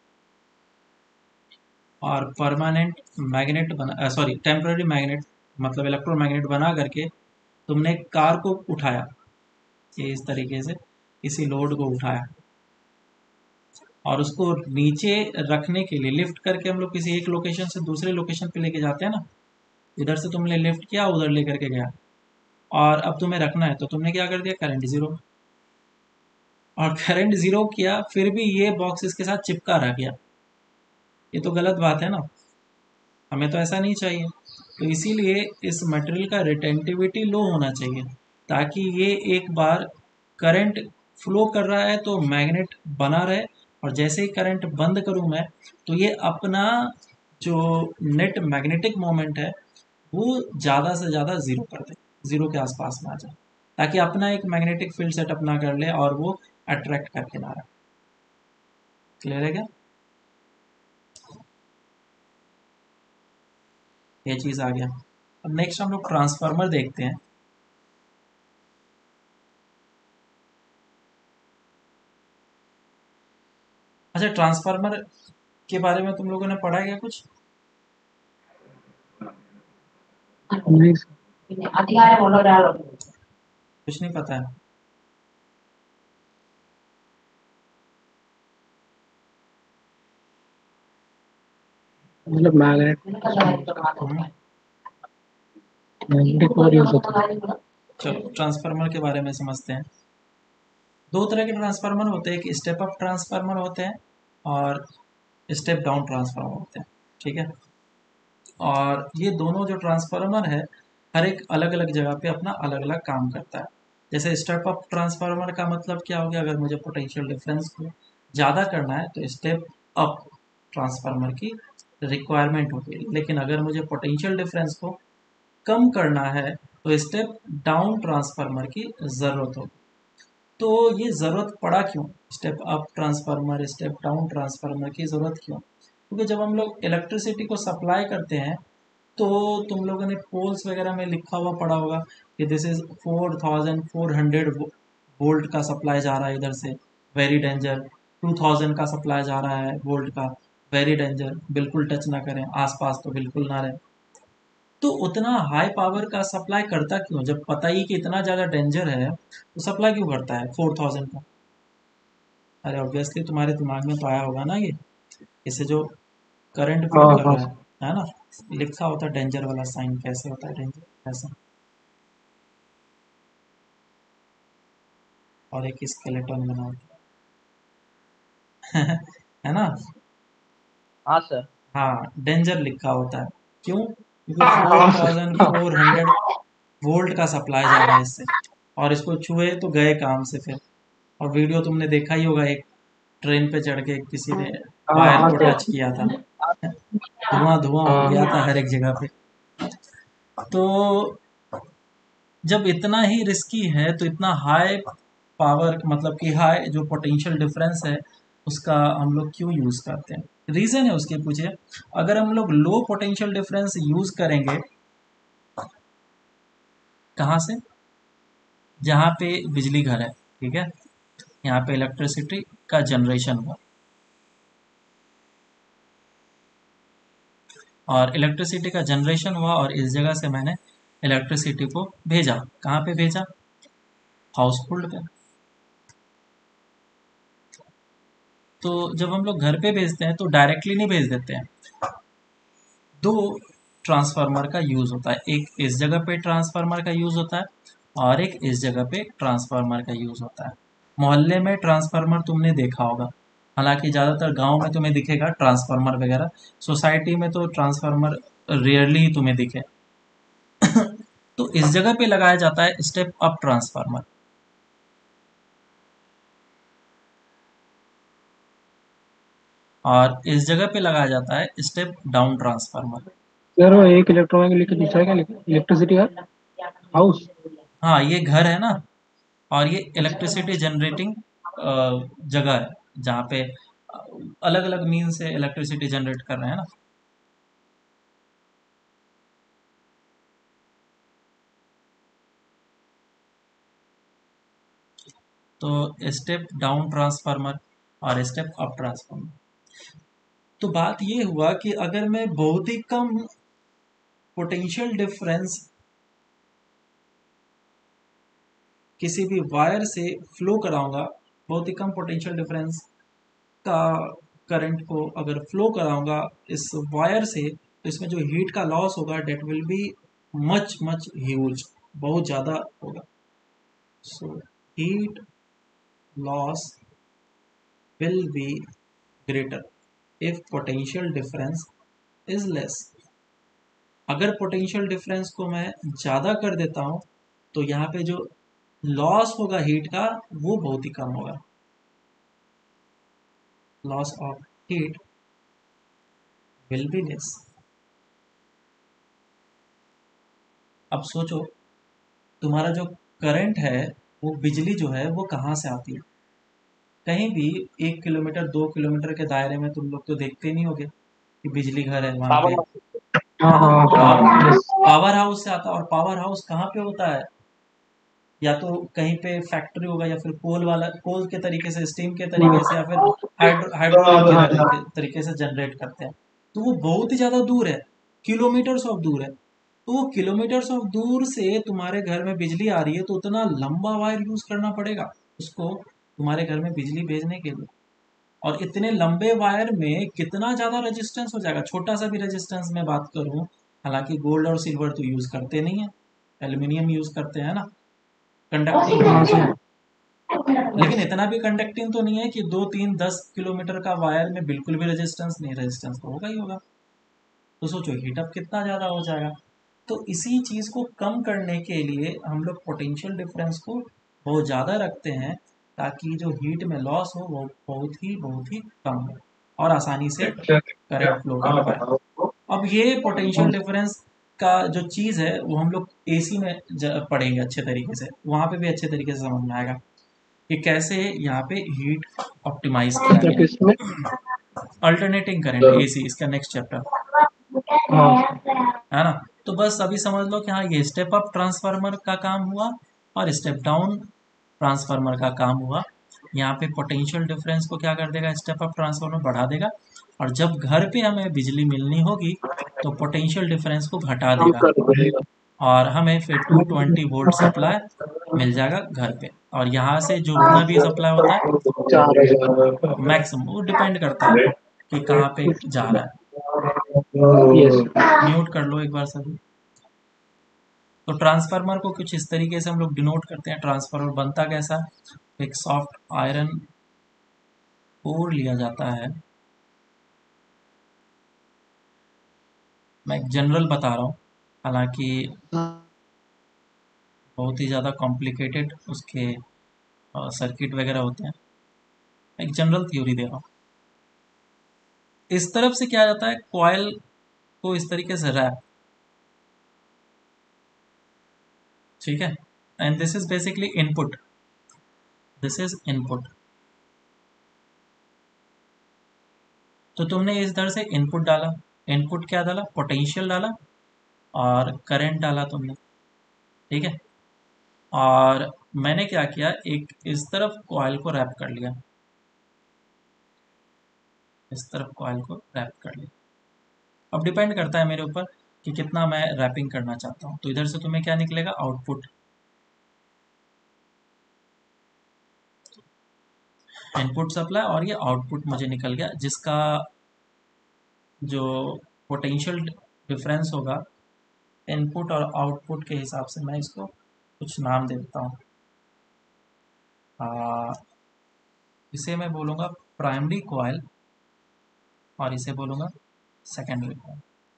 और परमानेंट मैग्नेट बना, सॉरी टेम्पररी मैग्नेट मतलब इलेक्ट्रोमैग्नेट बना करके तुमने एक कार को उठाया, ये इस तरीके से किसी लोड को उठाया और उसको नीचे रखने के लिए लिफ्ट करके हम लोग किसी एक लोकेशन से दूसरे लोकेशन पे लेके जाते हैं ना, इधर से तुमने लिफ्ट किया उधर लेकर के गया और अब तुम्हें रखना है तो तुमने क्या कर दिया? Current zero. और करंट ज़ीरो किया फिर भी ये बॉक्स इसके साथ चिपका रह गया, ये तो गलत बात है ना, हमें तो ऐसा नहीं चाहिए। तो इसीलिए इस मटेरियल का रिटेंटिविटी लो होना चाहिए ताकि ये एक बार करंट फ्लो कर रहा है तो मैग्नेट बना रहे, और जैसे ही करंट बंद करूं मैं तो ये अपना जो नेट मैग्नेटिक मोमेंट है वो ज़्यादा से ज़्यादा ज़ीरो कर दे, ज़ीरो के आसपास में आ जाए, ताकि अपना एक मैग्नेटिक फील्ड सेटअप ना कर ले और वो अट्रैक्ट करके ना रहे। क्लियर है क्या? ये चीज़ आ गया। अब नेक्स्ट हम लोग ट्रांसफार्मर देखते हैं। अच्छा, ट्रांसफार्मर के बारे में तुम लोगों ने पढ़ा है क्या कुछ? नहीं सर कुछ नहीं पता है? मतलब मैग्नेट हम्म, मैग्नेटिक और यूज होता है चलो ट्रांसफार्मर के बारे में समझते हैं। दो तरह के ट्रांसफार्मर होते हैं, एक स्टेप अप ट्रांसफार्मर होते हैं और स्टेप डाउन ट्रांसफार्मर होते हैं, ठीक है? और ये दोनों जो ट्रांसफार्मर है हर एक अलग अलग जगह पे अपना अलग अलग काम करता है। जैसे स्टेप अप ट्रांसफार्मर का मतलब क्या हो गया? अगर मुझे पोटेंशियल डिफरेंस को ज़्यादा करना है तो स्टेप अप ट्रांसफार्मर की रिक्वायरमेंट होती है, लेकिन अगर मुझे पोटेंशियल डिफरेंस को कम करना है तो स्टेप डाउन ट्रांसफार्मर की ज़रूरत होगी। तो ये ज़रूरत पड़ा क्यों? Step up transformer step down transformer की ज़रूरत क्यों? क्योंकि जब हम लोग इलेक्ट्रिसिटी को सप्लाई करते हैं तो तुम लोगों ने पोल्स वगैरह में लिखा हुआ पढ़ा होगा कि दिस इज 4400 वोल्ट का सप्लाई जा रहा है इधर से, वेरी डेंजर। 2000 का सप्लाई जा रहा है वोल्ट का, वेरी डेंजर, बिल्कुल टच ना करें, आसपास तो बिल्कुल ना रहे। तो उतना हाई पावर का सप्लाई करता क्यों, जब पता ही कि इतना ज़्यादा डेंजर है तो सप्लाई क्यों करता है 4000 का? अरे ऑब्वियसली तुम्हारे दिमाग में तो आया होगा ना ये, इससे जो करंट फ्लो हाँ कर हाँ रहा है ना, लिखा होता है डेंजर वाला साइन, कैसे होता है डेंजर ऐसा, और एक स्केलेटन बना होता है है ना। हाँ सर। हाँ, डेंजर लिखा होता है, क्यों? क्योंकि 4400 वोल्ट का सप्लाई जा रहा है इससे, और इसको छुए तो गए काम से फिर। और वीडियो तुमने देखा ही होगा, एक ट्रेन पे चढ़ के किसी ने हाँ वायर हाँ को सर। टच किया था, धुआं धुआं हो गया था हाँ हर एक जगह पे। तो जब इतना ही रिस्की है तो इतना हाई पावर, मतलब कि हाई जो पोटेंशियल डिफरेंस है उसका हम लोग क्यों यूज़ करते हैं? रीज़न है उसके पीछे। अगर हम लोग लो पोटेंशियल डिफरेंस यूज़ करेंगे, कहाँ से? जहाँ पे बिजली घर है, ठीक है, यहाँ पे इलेक्ट्रिसिटी का जनरेशन हुआ, और इलेक्ट्रिसिटी का जनरेशन हुआ, और इस जगह से मैंने इलेक्ट्रिसिटी को भेजा, कहाँ पे भेजा? हाउस होल्ड पे। तो जब हम लोग घर पे भेजते हैं तो डायरेक्टली नहीं भेज देते हैं, दो ट्रांसफार्मर का यूज़ होता है, एक इस जगह पे ट्रांसफार्मर का यूज़ होता है और एक इस जगह पे ट्रांसफार्मर का यूज़ होता है। मोहल्ले में ट्रांसफार्मर तुमने देखा होगा, हालांकि ज़्यादातर गांव में तुम्हें दिखेगा ट्रांसफार्मर वगैरह, सोसाइटी में तो ट्रांसफार्मर रेयरली ही तुम्हें दिखे। तो इस जगह पे लगाया जाता है स्टेप अप ट्रांसफार्मर, और इस जगह पे लगाया जाता है स्टेप डाउन ट्रांसफार्मर। सर, वो एक इलेक्ट्रोमैग्नेटिक लिखा दूसरा क्या लिखा, इलेक्ट्रिसिटी का हाउस। हाँ, ये घर है ना, और ये इलेक्ट्रिसिटी जनरेटिंग जगह है, जहाँ पे अलग अलग मीन से इलेक्ट्रिसिटी जनरेट कर रहे हैं ना। तो स्टेप डाउन ट्रांसफार्मर और स्टेप अप ट्रांसफार्मर। तो बात ये हुआ कि अगर मैं बहुत ही कम पोटेंशियल डिफरेंस किसी भी वायर से फ्लो कराऊंगा, बहुत ही कम पोटेंशियल डिफरेंस का करंट को अगर फ्लो कराऊंगा इस वायर से, तो इसमें जो हीट का लॉस होगा that will be much much huge, बहुत ज़्यादा होगा। So heat loss will be greater if potential difference is less. अगर पोटेंशियल डिफरेंस को मैं ज़्यादा कर देता हूँ तो यहाँ पे जो लॉस होगा हीट का वो बहुत ही कम होगा, loss of heat will be less. अब सोचो, तुम्हारा जो करंट है, वो बिजली जो है वो कहाँ से आती है? कहीं भी 1 किलोमीटर 2 किलोमीटर के दायरे में तुम लोग तो देखते नहीं होगे कि बिजली घर है वहाँ पे, हाँ है ना। हाँ हाँ यस। पावर हाउस से आता है, और पावर हाउस कहाँ पे होता है? या तो कहीं पे फैक्ट्री होगा, या फिर कोल वाला, कोल के तरीके से, स्टीम के तरीके से, या फिर हाइड्रोलिक के तरीके से जनरेट करते हैं। तो वो बहुत ही ज़्यादा दूर है, किलोमीटर्स ऑफ दूर है। तो वो किलोमीटर्स ऑफ दूर से तुम्हारे घर में बिजली आ रही है, तो उतना लंबा वायर यूज करना पड़ेगा उसको तुम्हारे घर में बिजली भेजने के लिए। और इतने लंबे वायर में कितना ज़्यादा रेजिस्टेंस हो जाएगा, छोटा सा भी रेजिस्टेंस में बात करूँ, हालांकि गोल्ड और सिल्वर तो यूज़ करते नहीं है, एल्यूमिनियम यूज़ करते हैं ना, कंडक्टिंग है हाँ ये। सर। लेकिन इतना भी कंडक्टिंग तो नहीं है कि 2 3 10 किलोमीटर का वायर में बिल्कुल भी रेजिस्टेंस नहीं, रेजिस्टेंस तो होगा ही होगा। तो सोचो हीटअप कितना ज़्यादा हो जाएगा। तो इसी चीज़ को कम करने के लिए हम लोग पोटेंशियल डिफरेंस को बहुत ज़्यादा रखते हैं, ताकि जो हीट में लॉस हो वो बहुत ही कम हो और आसानी से करंट फ्लो कर पाए। अब ये पोटेंशियल डिफरेंस का जो चीज़ है वो हम लोग एसी में पढ़ेंगे अच्छे तरीके से, वहाँ पे भी अच्छे तरीके से समझ में आएगा कि कैसे यहाँ पे हीट ऑप्टिमाइज किया क्या गया किसमें? है। अल्टरनेटिंग करंट एसी, इसका नेक्स्ट चैप्टर, हाँ है ना। तो बस अभी समझ लो कि हाँ ये स्टेप अप ट्रांसफार्मर का काम हुआ और स्टेप डाउन ट्रांसफार्मर का काम हुआ। यहाँ पे पोटेंशियल डिफरेंस को क्या कर देगा, स्टेप अप ट्रांसफार्मर बढ़ा देगा, और जब घर पे हमें बिजली मिलनी होगी तो पोटेंशियल डिफरेंस को घटा देगा और हमें फिर 220 वोल्ट सप्लाई मिल जाएगा घर पे। और यहाँ से जो जितना भी सप्लाई होता है 4000 मैक्सिमम वो डिपेंड करता है कि कहाँ पे जा रहा है। यस म्यूट कर लो एक बार सभी। तो ट्रांसफार्मर को कुछ इस तरीके से हम लोग डिनोट करते हैं। ट्रांसफार्मर बनता कैसा, एक सॉफ्ट आयरन ओर लिया जाता है। मैं एक जनरल बता रहा हूँ, हालांकि बहुत ही ज़्यादा कॉम्प्लिकेटेड उसके सर्किट वगैरह होते हैं। एक जनरल थ्योरी दे रहा हूँ। इस तरफ से क्या जाता है, कॉयल को इस तरीके से रैप, ठीक है, and this is basically input, this is input. तो तुमने इस तरह से इनपुट डाला, इनपुट क्या डाला, पोटेंशियल डाला और करंट डाला तुमने, ठीक है। और मैंने क्या किया, एक इस तरफ कॉयल को रैप कर लिया, इस तरफ कॉयल को रैप कर लिया। अब डिपेंड करता है मेरे ऊपर कि कितना मैं रैपिंग करना चाहता हूँ। तो इधर से तुम्हें क्या निकलेगा, आउटपुट, इनपुट सप्लाई, और ये आउटपुट मुझे निकल गया, जिसका जो पोटेंशियल डिफरेंस होगा इनपुट और आउटपुट के हिसाब से मैं इसको कुछ नाम दे देता हूँ। इसे मैं बोलूँगा प्राइमरी कॉइल और इसे बोलूँगा सेकेंडरी कॉइल।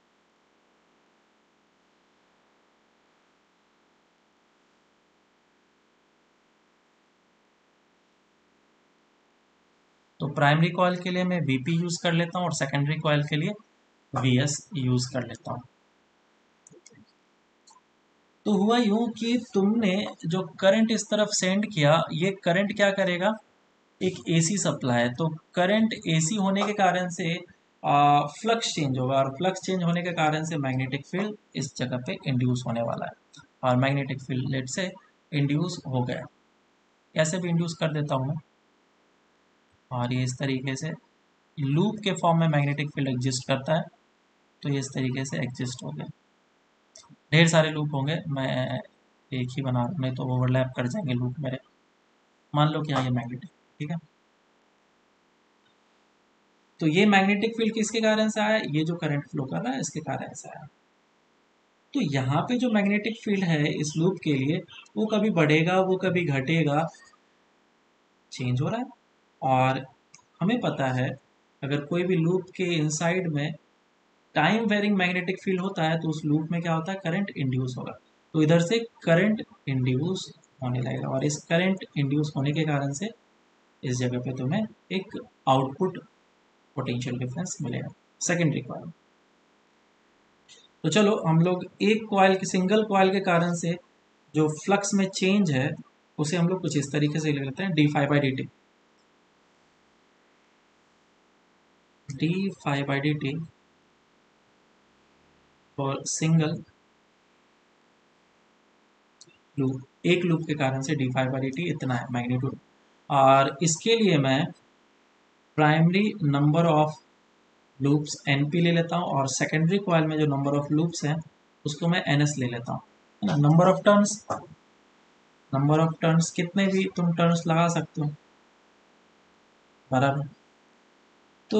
तो प्राइमरी कॉइल के लिए मैं Vp यूज़ कर लेता हूँ और सेकेंडरी कॉइल के लिए Vs यूज़ कर लेता हूँ। तो हुआ यूं कि तुमने जो करंट इस तरफ सेंड किया, ये करंट क्या करेगा, एक एसी सप्लाई है, तो करंट एसी होने के कारण से फ्लक्स चेंज होगा, और फ्लक्स चेंज होने के कारण से मैग्नेटिक फील्ड इस जगह पे इंड्यूस होने वाला है, और magnetic field let say induce हो गया। कैसे भी इंड्यूस कर देता हूँ मैं, और ये इस तरीके से लूप के फॉर्म में मैग्नेटिक फील्ड एग्जिस्ट करता है, तो ये इस तरीके से एग्जिस्ट हो गया। ढेर सारे लूप होंगे, मैं एक ही बना रहा हूँ, नहीं तो ओवरलैप कर जाएंगे लूप मेरे। मान लो कि हाँ ये मैग्नेटिक, ठीक है। तो ये मैग्नेटिक फील्ड किसके कारण से आया, ये जो करंट फ्लो कर रहा है इसके कारण से आया। तो यहाँ पे जो मैग्नेटिक फील्ड है इस लूप के लिए, वो कभी बढ़ेगा वो कभी घटेगा, चेंज हो रहा है। और हमें पता है अगर कोई भी लूप के इनसाइड में टाइम वेरिंग मैग्नेटिक फील्ड होता है तो उस लूप में क्या होता है, करंट इंड्यूस होगा। तो इधर से करंट इंड्यूस होने लगेगा, और इस करंट इंड्यूस होने के कारण से इस जगह पे तुम्हें एक आउटपुट पोटेंशियल डिफरेंस मिलेगा, सेकेंडरी कॉइल। तो चलो हम लोग एक कॉइल के, सिंगल कॉइल के कारण से जो फ्लक्स में चेंज है उसे हम लोग कुछ इस तरीके से ले लेते हैं, d phi by d t, d phi by d t और सिंगल लूप, एक लूप के कारण से d phi by d t इतना है मैग्नीट्यूड। और इसके लिए मैं primary number of loops NP ले लेता हूँ, और सेकेंडरी कॉइल में जो नंबर ऑफ लूप्स हैं उसको मैं NS ले लेता हूँ, है ना। Number of turns, number of turns कितने भी तुम टर्न्स लगा सकते हो, बराबर। तो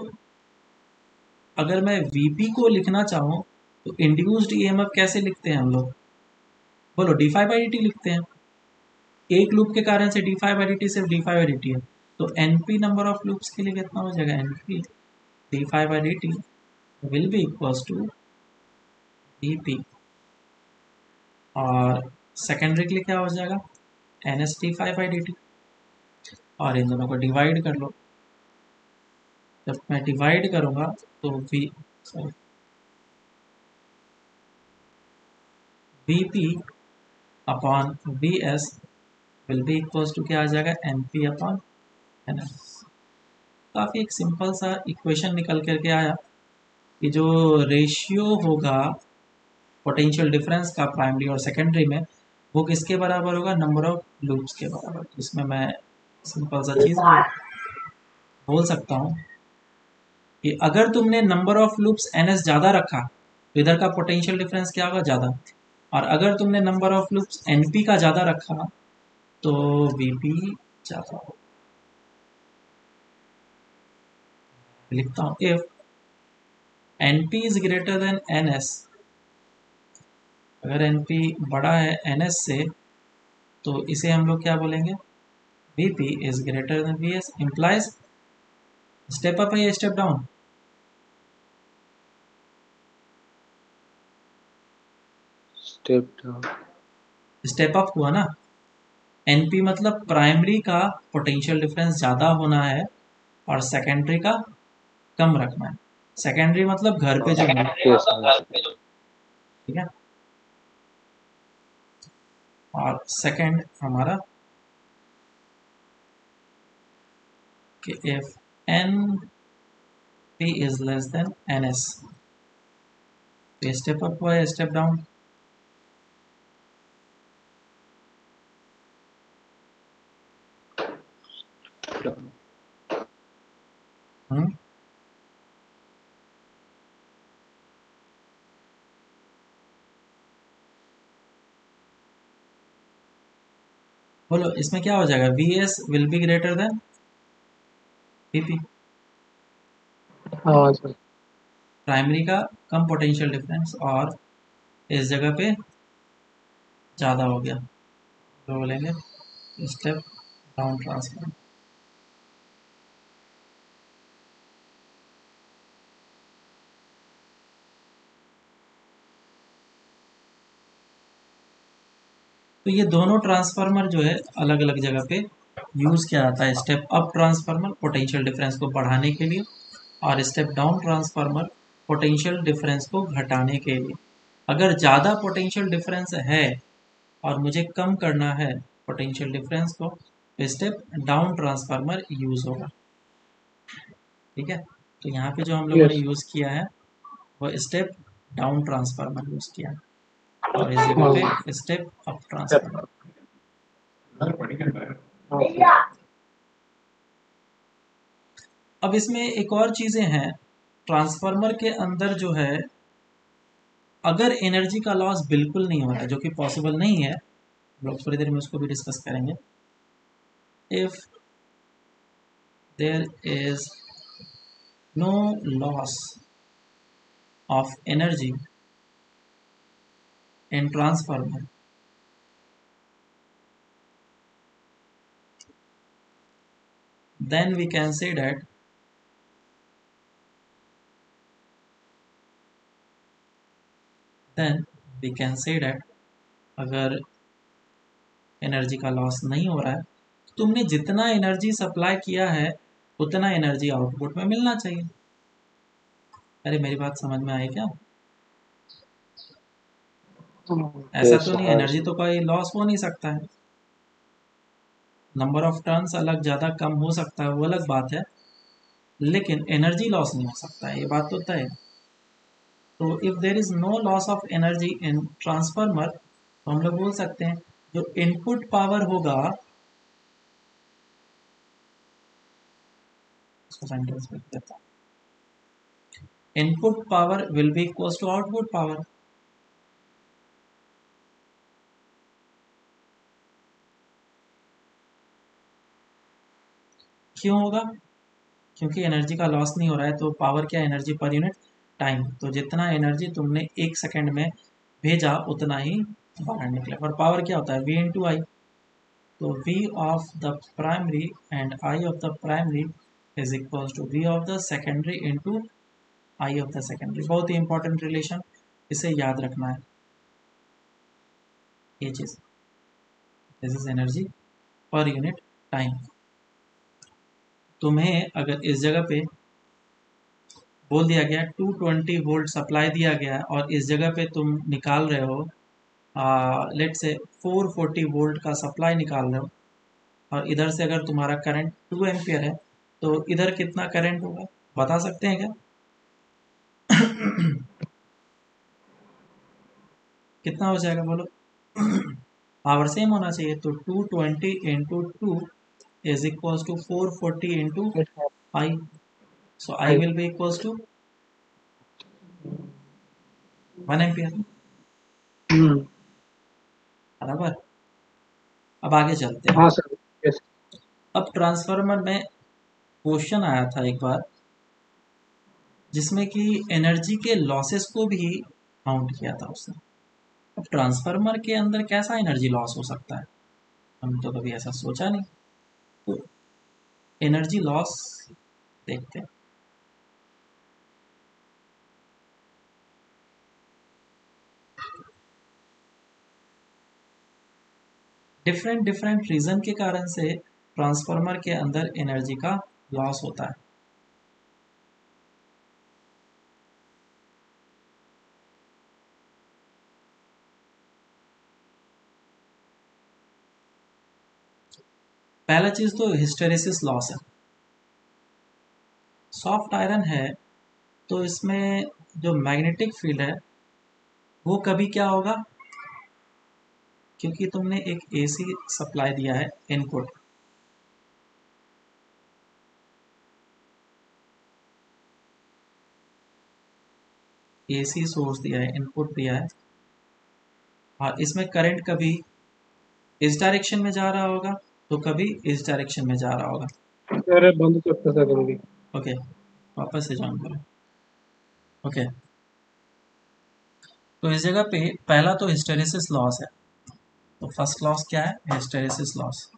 अगर मैं Vp को लिखना चाहूँ तो इंड्यूस्ड EMF कैसे लिखते हैं हम लोग, बोलो, d phi by d t लिखते हैं। एक लूप के कारण से d phi by d t सिर्फ d phi by d t है, तो NP नंबर ऑफ लूप्स के लिए कितना हो जाएगा, NP d phi by d t will be equals to Vp, और सेकेंडरी के लिए क्या हो जाएगा, NS d phi by d t, और इन दोनों को डिवाइड कर लो। जब मैं डिवाइड करूँगा तो Vp upon Vs will be equals to क्या आ जाएगा, NP अपॉन NS। काफ़ी एक सिंपल सा इक्वेशन निकल करके आया कि जो रेशियो होगा पोटेंशियल डिफरेंस का प्राइमरी और सेकेंडरी में, वो किसके बराबर होगा, नंबर ऑफ लूप्स के बराबर। इसमें मैं सिंपल सा चीज़ बोल सकता हूँ कि अगर तुमने नंबर ऑफ लूप्स ns ज़्यादा रखा तो इधर का पोटेंशियल डिफरेंस क्या होगा, ज़्यादा। और अगर तुमने नंबर ऑफ लूप्स np का ज़्यादा रखा तो vp ज़्यादा होगा। लिखता हूँ, if np is greater than ns, अगर np बड़ा है ns से तो इसे हम लोग क्या बोलेंगे, vp is greater than vs, implies step up है या step down. Step down. Step up हुआ ना, np मतलब प्राइमरी का पोटेंशियल डिफरेंस ज़्यादा होना है और सेकेंडरी का कम रखना है। सेकेंडरी मतलब घर पे जो लूप, ठीक है। और सेकेंड हमारा कि if np is less than ns, तो स्टेप अप हुआ है स्टेप डाउन। हम्म, बोलो इसमें क्या हो जाएगा, vs will be greater than vp, हाँ सर। प्राइमरी का कम पोटेंशियल डिफरेंस और इस जगह पे ज़्यादा हो गया तो बोलेंगे स्टेप डाउन ट्रांसफर। तो ये दोनों ट्रांसफार्मर जो है अलग अलग जगह पे यूज़ किया जाता है। Step up transformer potential difference को बढ़ाने के लिए और step down transformer potential difference को घटाने के लिए। अगर ज़्यादा पोटेंशियल डिफरेंस है और मुझे कम करना है पोटेंशियल डिफरेंस को, तो स्टेप डाउन ट्रांसफार्मर यूज़ होगा। ठीक है, तो यहाँ पे जो हम लोगों ने यस। यूज़ किया है वो स्टेप डाउन ट्रांसफार्मर यूज़ किया है और इस जगह पे स्टेप अप ट्रांसफार्मर। अब इसमें एक और चीज़ें हैं, ट्रांसफार्मर के अंदर जो है अगर एनर्जी का लॉस बिल्कुल नहीं हो रहा है, जो कि पॉसिबल नहीं है, लोग थोड़ी देर में उसको भी डिस्कस करेंगे। If there is no loss of energy in transformer, then we can say that अगर एनर्जी का लॉस नहीं हो रहा है, तुमने जितना एनर्जी सप्लाई किया है उतना एनर्जी आउटपुट में मिलना चाहिए। अरे मेरी बात समझ में आई क्या? ऐसा तो नहीं, एनर्जी तो कोई लॉस हो नहीं सकता है, नंबर ऑफ टर्न्स अलग ज़्यादा कम हो सकता है वो अलग बात है, लेकिन एनर्जी लॉस नहीं हो सकता है, ये बात तो तय है। तो if there is no loss of energy in transformer, तो हम लोग बोल सकते हैं जो इनपुट पावर होगा, इसको सेंटेंस में लिख देता हूँ, input power will be equal to output power. क्यों होगा? क्योंकि एनर्जी का लॉस नहीं हो रहा है, तो पावर क्या, एनर्जी पर यूनिट टाइम, तो जितना एनर्जी तुमने एक सेकेंड में भेजा उतना ही बाहर निकले। और पावर क्या होता है, V इंटू आई, तो V of the primary and I of the primary is equal to V of the secondary into I of the secondary. बहुत ही इंपॉर्टेंट रिलेशन, इसे याद रखना है ये चीज़। This is energy per unit time. तुम्हें अगर इस जगह पे बोल दिया गया 220 वोल्ट सप्लाई दिया गया और इस जगह पे तुम निकाल रहे हो लेट से 440 वोल्ट का सप्लाई निकाल रहे हो, और इधर से अगर तुम्हारा करंट 2 एम्पियर है तो इधर कितना करंट होगा बता सकते हैं क्या? कितना हो जाएगा बोलो? पावर सेम होना चाहिए, तो 220 into 2 is equals to 440 into Yes, I. So I right. Will be equals to 1 ampere. हम्म, बराबर. अब आगे चलते हैं. हाँ सर. यस. अब ट्रांसफार्मर में क्वेश्चन आया था एक बार जिसमें कि एनर्जी के लॉसेस को भी काउंट किया था उसने. अब ट्रांसफार्मर के अंदर कैसा एनर्जी लॉस हो सकता है? हम तो कभी ऐसा सोचा नहीं. तो एनर्जी लॉस देखते हैं. डिफरेंट डिफरेंट रीजन के कारण से ट्रांसफार्मर के अंदर एनर्जी का लॉस होता है. पहला चीज तो हिस्टेरेसिस लॉस है. सॉफ्ट आयरन है तो इसमें जो मैग्नेटिक फील्ड है वो कभी क्या होगा, क्योंकि तुमने एक एसी सप्लाई दिया है इनपुट, एसी सोर्स दिया है, इनपुट दिया है, और इसमें करंट कभी इस डायरेक्शन में जा रहा होगा तो कभी इस डायरेक्शन में जा रहा होगा. सर बंद करता सर कभी. ओके, वापस से ज्वाइन करो. ओके, तो इस जगह पे पहला तो हिस्टेरेसिस लॉस है. तो फर्स्ट लॉस क्या है? Hysteresis loss.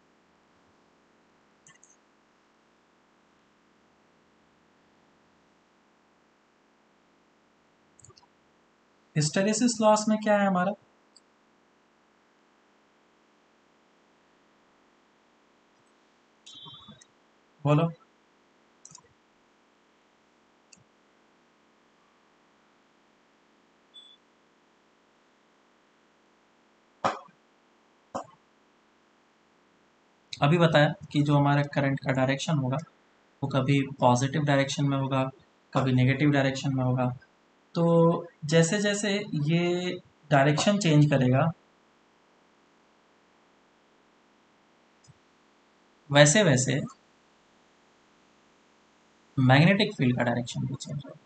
हिस्टेरेसिस लॉस में क्या है हमारा? बोलो. अभी बताया कि जो हमारा करंट का डायरेक्शन होगा वो कभी पॉजिटिव डायरेक्शन में होगा, कभी नेगेटिव डायरेक्शन में होगा. तो जैसे जैसे ये डायरेक्शन चेंज करेगा वैसे वैसे मैग्नेटिक फील्ड का डायरेक्शन भी चेंज होगा.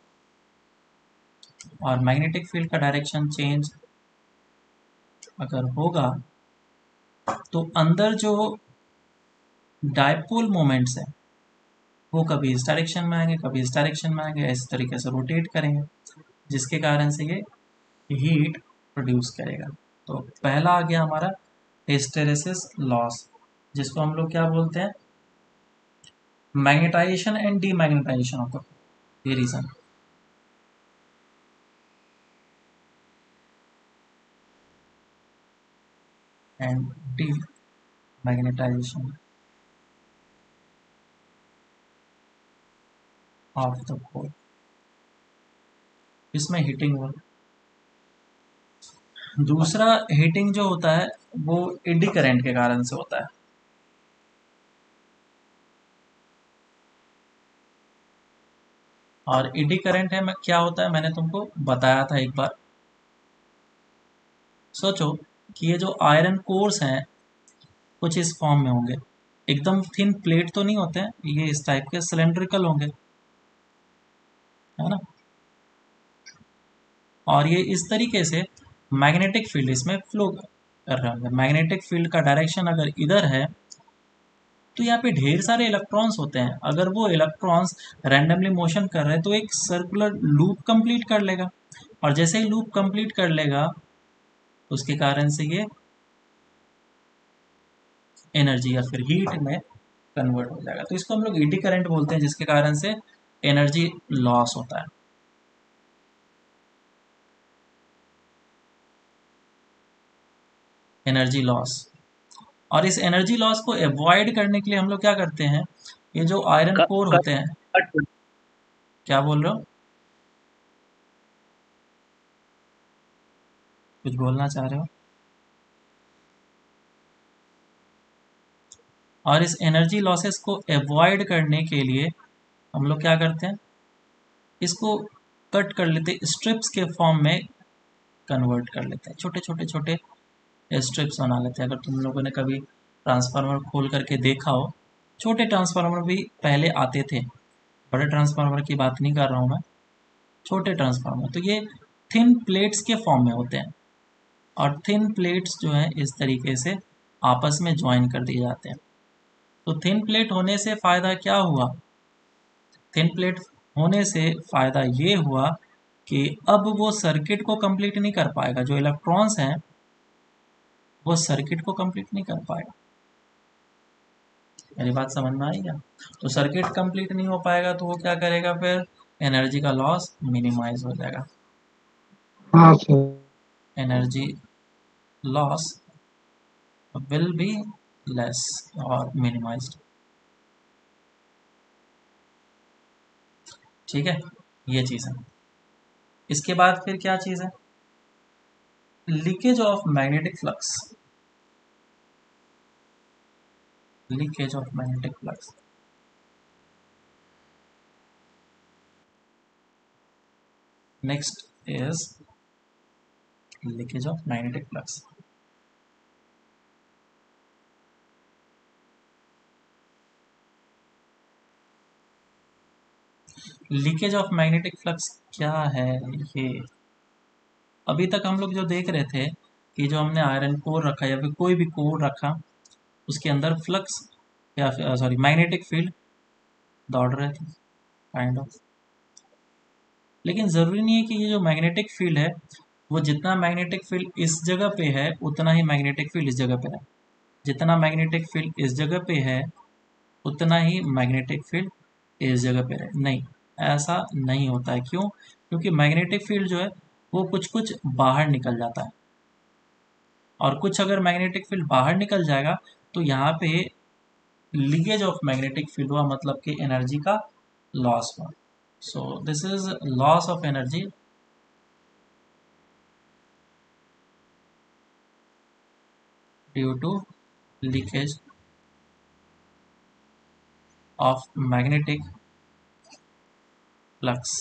और मैग्नेटिक फील्ड का डायरेक्शन चेंज अगर होगा तो अंदर जो डायपोल मोमेंट्स है वो कभी इस डायरेक्शन में आएंगे, कभी इस डायरेक्शन में आएंगे, इस तरीके से रोटेट करेंगे, जिसके कारण से ये हीट प्रोड्यूस करेगा. तो पहला आ गया हमारा हिस्टेरेसिस लॉस, जिसको हम लोग क्या बोलते हैं? Magnetization and demagnetization of the region. And demagnetization of the pole. इसमें हीटिंग हो. दूसरा हीटिंग जो होता है वो एडी करंट के कारण से होता है. और एडी करंट है में क्या होता है मैंने तुमको बताया था एक बार. सोचो कि ये जो आयरन कोर्स हैं कुछ इस फॉर्म में होंगे. एकदम थिन प्लेट तो नहीं होते हैं, ये इस टाइप के सिलेंड्रिकल होंगे, है ना. और ये इस तरीके से मैग्नेटिक फील्ड इसमें फ्लो कर रहा है. मैग्नेटिक फील्ड का डायरेक्शन अगर इधर है तो यहाँ पे ढेर सारे इलेक्ट्रॉन्स होते हैं. अगर वो इलेक्ट्रॉन्स रैंडमली मोशन कर रहे हैं तो एक सर्कुलर लूप कंप्लीट कर लेगा, और जैसे ही लूप कंप्लीट कर लेगा उसके कारण से ये एनर्जी या फिर हीट में कन्वर्ट हो जाएगा. तो इसको हम लोग ईडी करंट बोलते हैं, जिसके कारण से एनर्जी लॉस होता है. Energy loss. और इस एनर्जी लॉस को अवॉइड करने के लिए हम लोग क्या करते हैं? ये जो आयरन कट कोर कट होते हैं. कट क्या बोल रहे हो? कुछ बोलना चाह रहे हो? और इस एनर्जी लॉसेस को अवॉइड करने के लिए हम लोग क्या करते हैं? इसको कट कर लेते हैं स्ट्रिप्स के फॉर्म में. कन्वर्ट कर लेते हैं, छोटे छोटे छोटे स्ट्रिप्स बना लेते हैं। अगर तुम लोगों ने कभी ट्रांसफार्मर खोल करके देखा हो, छोटे ट्रांसफार्मर भी पहले आते थे, बड़े ट्रांसफार्मर की बात नहीं कर रहा हूँ मैं, छोटे ट्रांसफार्मर, तो ये थिन प्लेट्स के फॉर्म में होते हैं। और थिन प्लेट्स जो है इस तरीके से आपस में ज्वाइन कर दिए जाते हैं। तो थिन प्लेट होने से फ़ायदा क्या हुआ? थिन प्लेट होने से फ़ायदा ये हुआ कि अब वो सर्किट को कंप्लीट नहीं कर पाएगा, जो इलेक्ट्रॉन्स हैं वो सर्किट को कंप्लीट नहीं कर पाएगा। मेरी बात समझ में आई क्या? तो सर्किट कंप्लीट नहीं हो पाएगा तो वो क्या करेगा, फिर एनर्जी का लॉस मिनिमाइज हो जाएगा। हाँ sir. Energy loss will be less और मिनिमाइज्ड। ठीक है, ये चीज़ है। इसके बाद फिर क्या चीज़ है? Leakage of magnetic flux. Leakage of magnetic flux, next is leakage of magnetic flux. Leakage of magnetic flux क्या है? ये अभी तक हम लोग जो देख रहे थे कि जो हमने आयरन कोर रखा या फिर कोई भी कोर रखा, उसके अंदर फ्लक्स या सॉरी मैग्नेटिक फील्ड दौड़ रहे थे काइंड ऑफ। लेकिन ज़रूरी नहीं है कि ये जो मैग्नेटिक फील्ड है वो जितना मैग्नेटिक फील्ड इस जगह पे है उतना ही मैग्नेटिक फील्ड इस जगह पे है, जितना मैग्नेटिक फील्ड इस जगह पे है उतना ही मैग्नेटिक फील्ड इस जगह पे रहे। नहीं, ऐसा नहीं होता है। क्यों? क्योंकि मैग्नेटिक फील्ड जो है वो कुछ कुछ बाहर निकल जाता है, और कुछ अगर मैग्नेटिक फील्ड बाहर निकल जाएगा तो यहाँ पे लीकेज ऑफ मैग्नेटिक फील्ड हुआ, मतलब कि एनर्जी का लॉस हुआ। So this is loss of energy due to leakage of magnetic flux.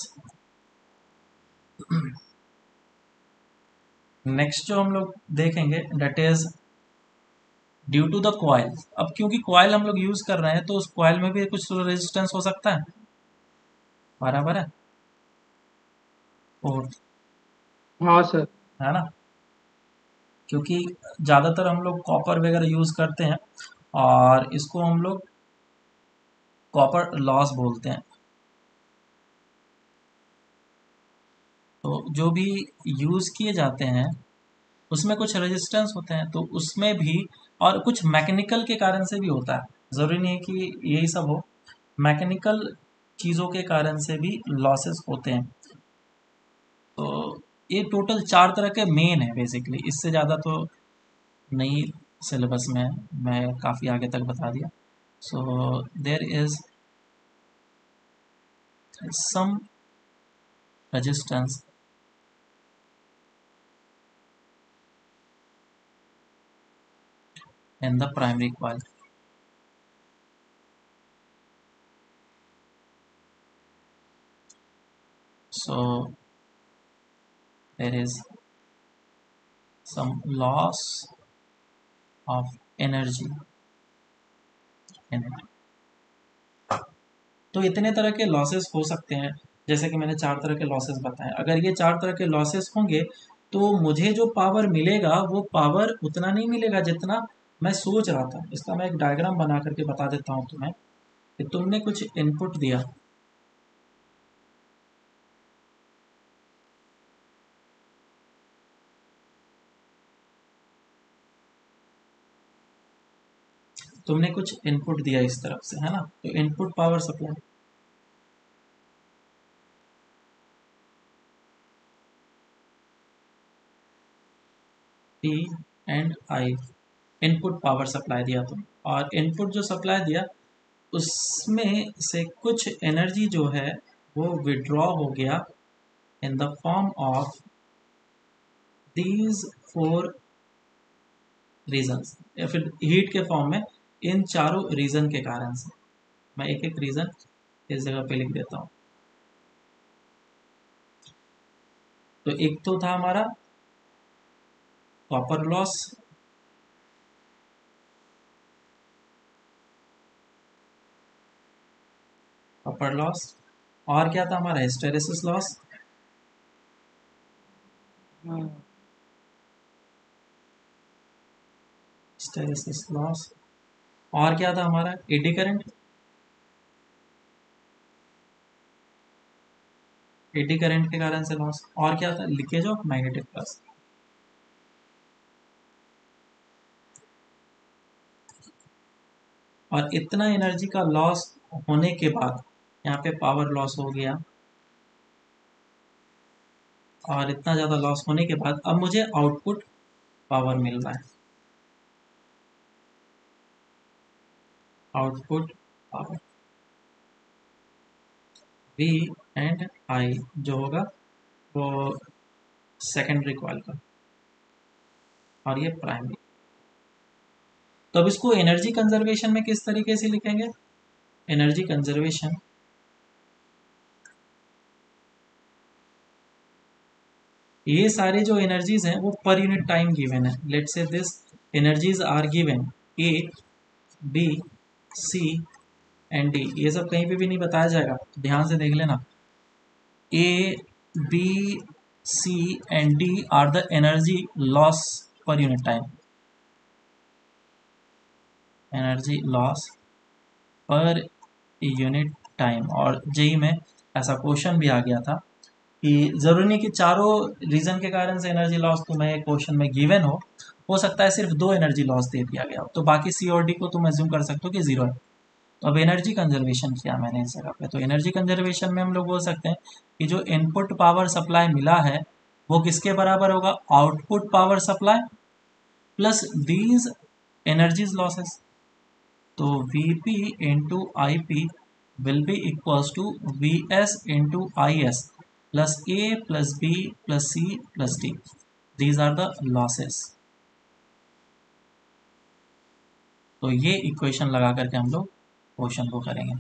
Next जो हम लोग देखेंगे that is due to the coil. अब क्योंकि कॉइल हम लोग यूज कर रहे हैं तो उस कॉइल में भी कुछ रेजिस्टेंस हो सकता है, बराबर है? और हाँ सर। है ना, क्योंकि ज़्यादातर हम लोग कॉपर वगैरह यूज करते हैं और इसको हम लोग कॉपर लॉस बोलते हैं। तो जो भी यूज किए जाते हैं उसमें कुछ रेजिस्टेंस होते हैं, तो उसमें भी, और कुछ मैकेनिकल के कारण से भी होता है, ज़रूरी नहीं है कि यही सब हो, मैकेनिकल चीज़ों के कारण से भी लॉसेस होते हैं। तो ये टोटल 4 तरह के मेन है बेसिकली, इससे ज़्यादा तो नहीं सिलेबस में है, मैं काफ़ी आगे तक बता दिया। So there is some resistance in the primary coil. So there is some loss of energy in it. तो इतने तरह के लॉसेस हो सकते हैं, जैसे कि मैंने 4 तरह के लॉसेस बताए। अगर ये 4 तरह के लॉसेस होंगे तो मुझे जो पावर मिलेगा वो पावर उतना नहीं मिलेगा जितना मैं सोच रहा था। इसका मैं एक डायग्राम बना करके बता देता हूँ तुम्हें कि तुमने कुछ इनपुट दिया, तुमने कुछ इनपुट दिया इस तरफ से, है ना, तो input power supply, P and I, input power supply दिया तुम, और इनपुट जो सप्लाई दिया उसमें से कुछ एनर्जी जो है वो विड्रॉ हो गया in the form of these 4 reasons, या फिर हीट के फॉर्म में इन चारों रीजन के कारण से। मैं एक एक रीजन इस जगह पे लिख देता हूँ। तो एक तो था हमारा कॉपर लॉस, कॉपर लॉस, और क्या था हमारा हिस्टेरेसिस लॉस, हिस्टेरेसिस लॉस, और क्या था हमारा एडी करंट, एडी करंट के कारण से लॉस, और क्या था लीकेज ऑफ मैग्नेटिक फ्लक्स। और इतना एनर्जी का लॉस होने के बाद यहाँ पे पावर लॉस हो गया, और इतना ज़्यादा लॉस होने के बाद अब मुझे आउटपुट पावर मिल रहा है, output power V and I जो होगा वो सेकेंडरी कॉइल का, और ये प्राइमरी। तो अब इसको एनर्जी कंजर्वेशन में किस तरीके से लिखेंगे? एनर्जी कंजर्वेशन ये सारे जो एनर्जीज हैं वो पर यूनिट टाइम गिवन है। Let's say this energies are given A B C and D, ये सब कहीं पे भी नहीं बताया जाएगा, ध्यान से देख लेना। A B C and D are the energy loss per unit time, energy loss per unit time. और जेई में ऐसा क्वेश्चन भी आ गया था कि जरूरी नहीं कि चारों रीजन के कारण से एनर्जी लॉस तुम्हें क्वेश्चन में गिवन हो सकता है सिर्फ 2 एनर्जी लॉस दे दिया गया हो, तो बाकी सी और डी को तुम एज्यूम कर सकते हो कि जीरो है। तो अब एनर्जी कंजर्वेशन किया मैंने इस जगह पे, तो एनर्जी कंजर्वेशन में हम लोग बोल सकते हैं कि जो इनपुट पावर सप्लाई मिला है वो किसके बराबर होगा? Output power supply plus these energies losses. तो Vp into I P will be equals to Vs into I S plus A plus B plus C plus D, these are the losses. तो ये equation लगा करके हम लोग question को करेंगे।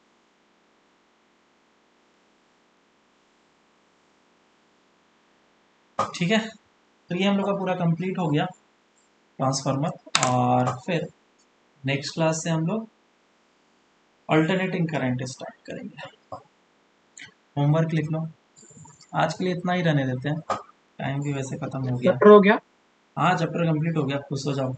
ठीक है, तो ये हम लोग का पूरा कंप्लीट हो गया ट्रांसफार्मर, और फिर नेक्स्ट क्लास से हम लोग अल्टरनेटिंग करंट स्टार्ट करेंगे। होमवर्क लिख लो, आज के लिए इतना ही रहने देते हैं, टाइम भी वैसे खत्म हो गया। चैप्टर हो गया? हाँ चैप्टर कंप्लीट हो गया, खुश हो जाओ।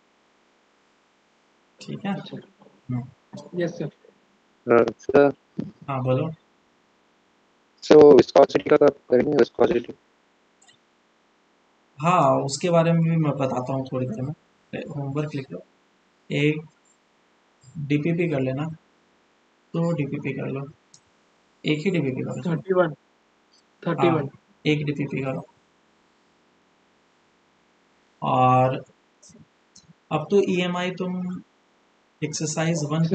ठीक है, यस सर। सर हाँ बोलो। सो विस्कोसिटी का कब करेंगे? विस्कोसिटी हाँ उसके बारे में भी मैं बताता हूँ थोड़ी देर में। होमवर्क लिख लो, एक डीपीपी कर लेना, 2 डीपीपी कर लो, एक ही डीपीपी करो। 31 हाँ एक डीपीपी करो। और अब तो ईएमआई तुम एक्सरसाइज 1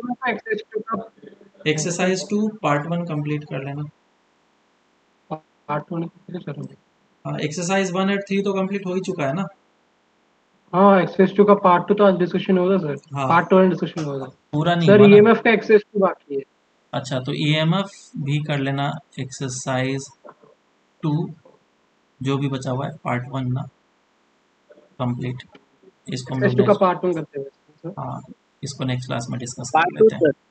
एक्सरसाइज 2 पार्ट 1 कंप्लीट कर लेना। Part 1 sir. हाँ एक्सरसाइज 1 और 3 तो कंप्लीट हो ही चुका है ना। हाँ एक्सेस 2 का पार्ट 2 तो आज डिस्कशन होगा सर। हाँ पार्ट 2 में डिस्कशन होगा पूरा नहीं सर। हुआ ना। ईएमएफ का एक्सेस 2 बाकी है। अच्छा तो ईएमएफ भी कर लेना एक्सरसाइज 2, जो भी बचा हुआ है पार्ट 1 ना कंप्लीट। इसको हम एक्सेस लोग 2 का नेक्स्ट, पार्ट 1 करते हैं सर। हाँ इसको नेक्स्ट क्लास में डिस्कस कर पार्ट 2 लेते हैं। सर।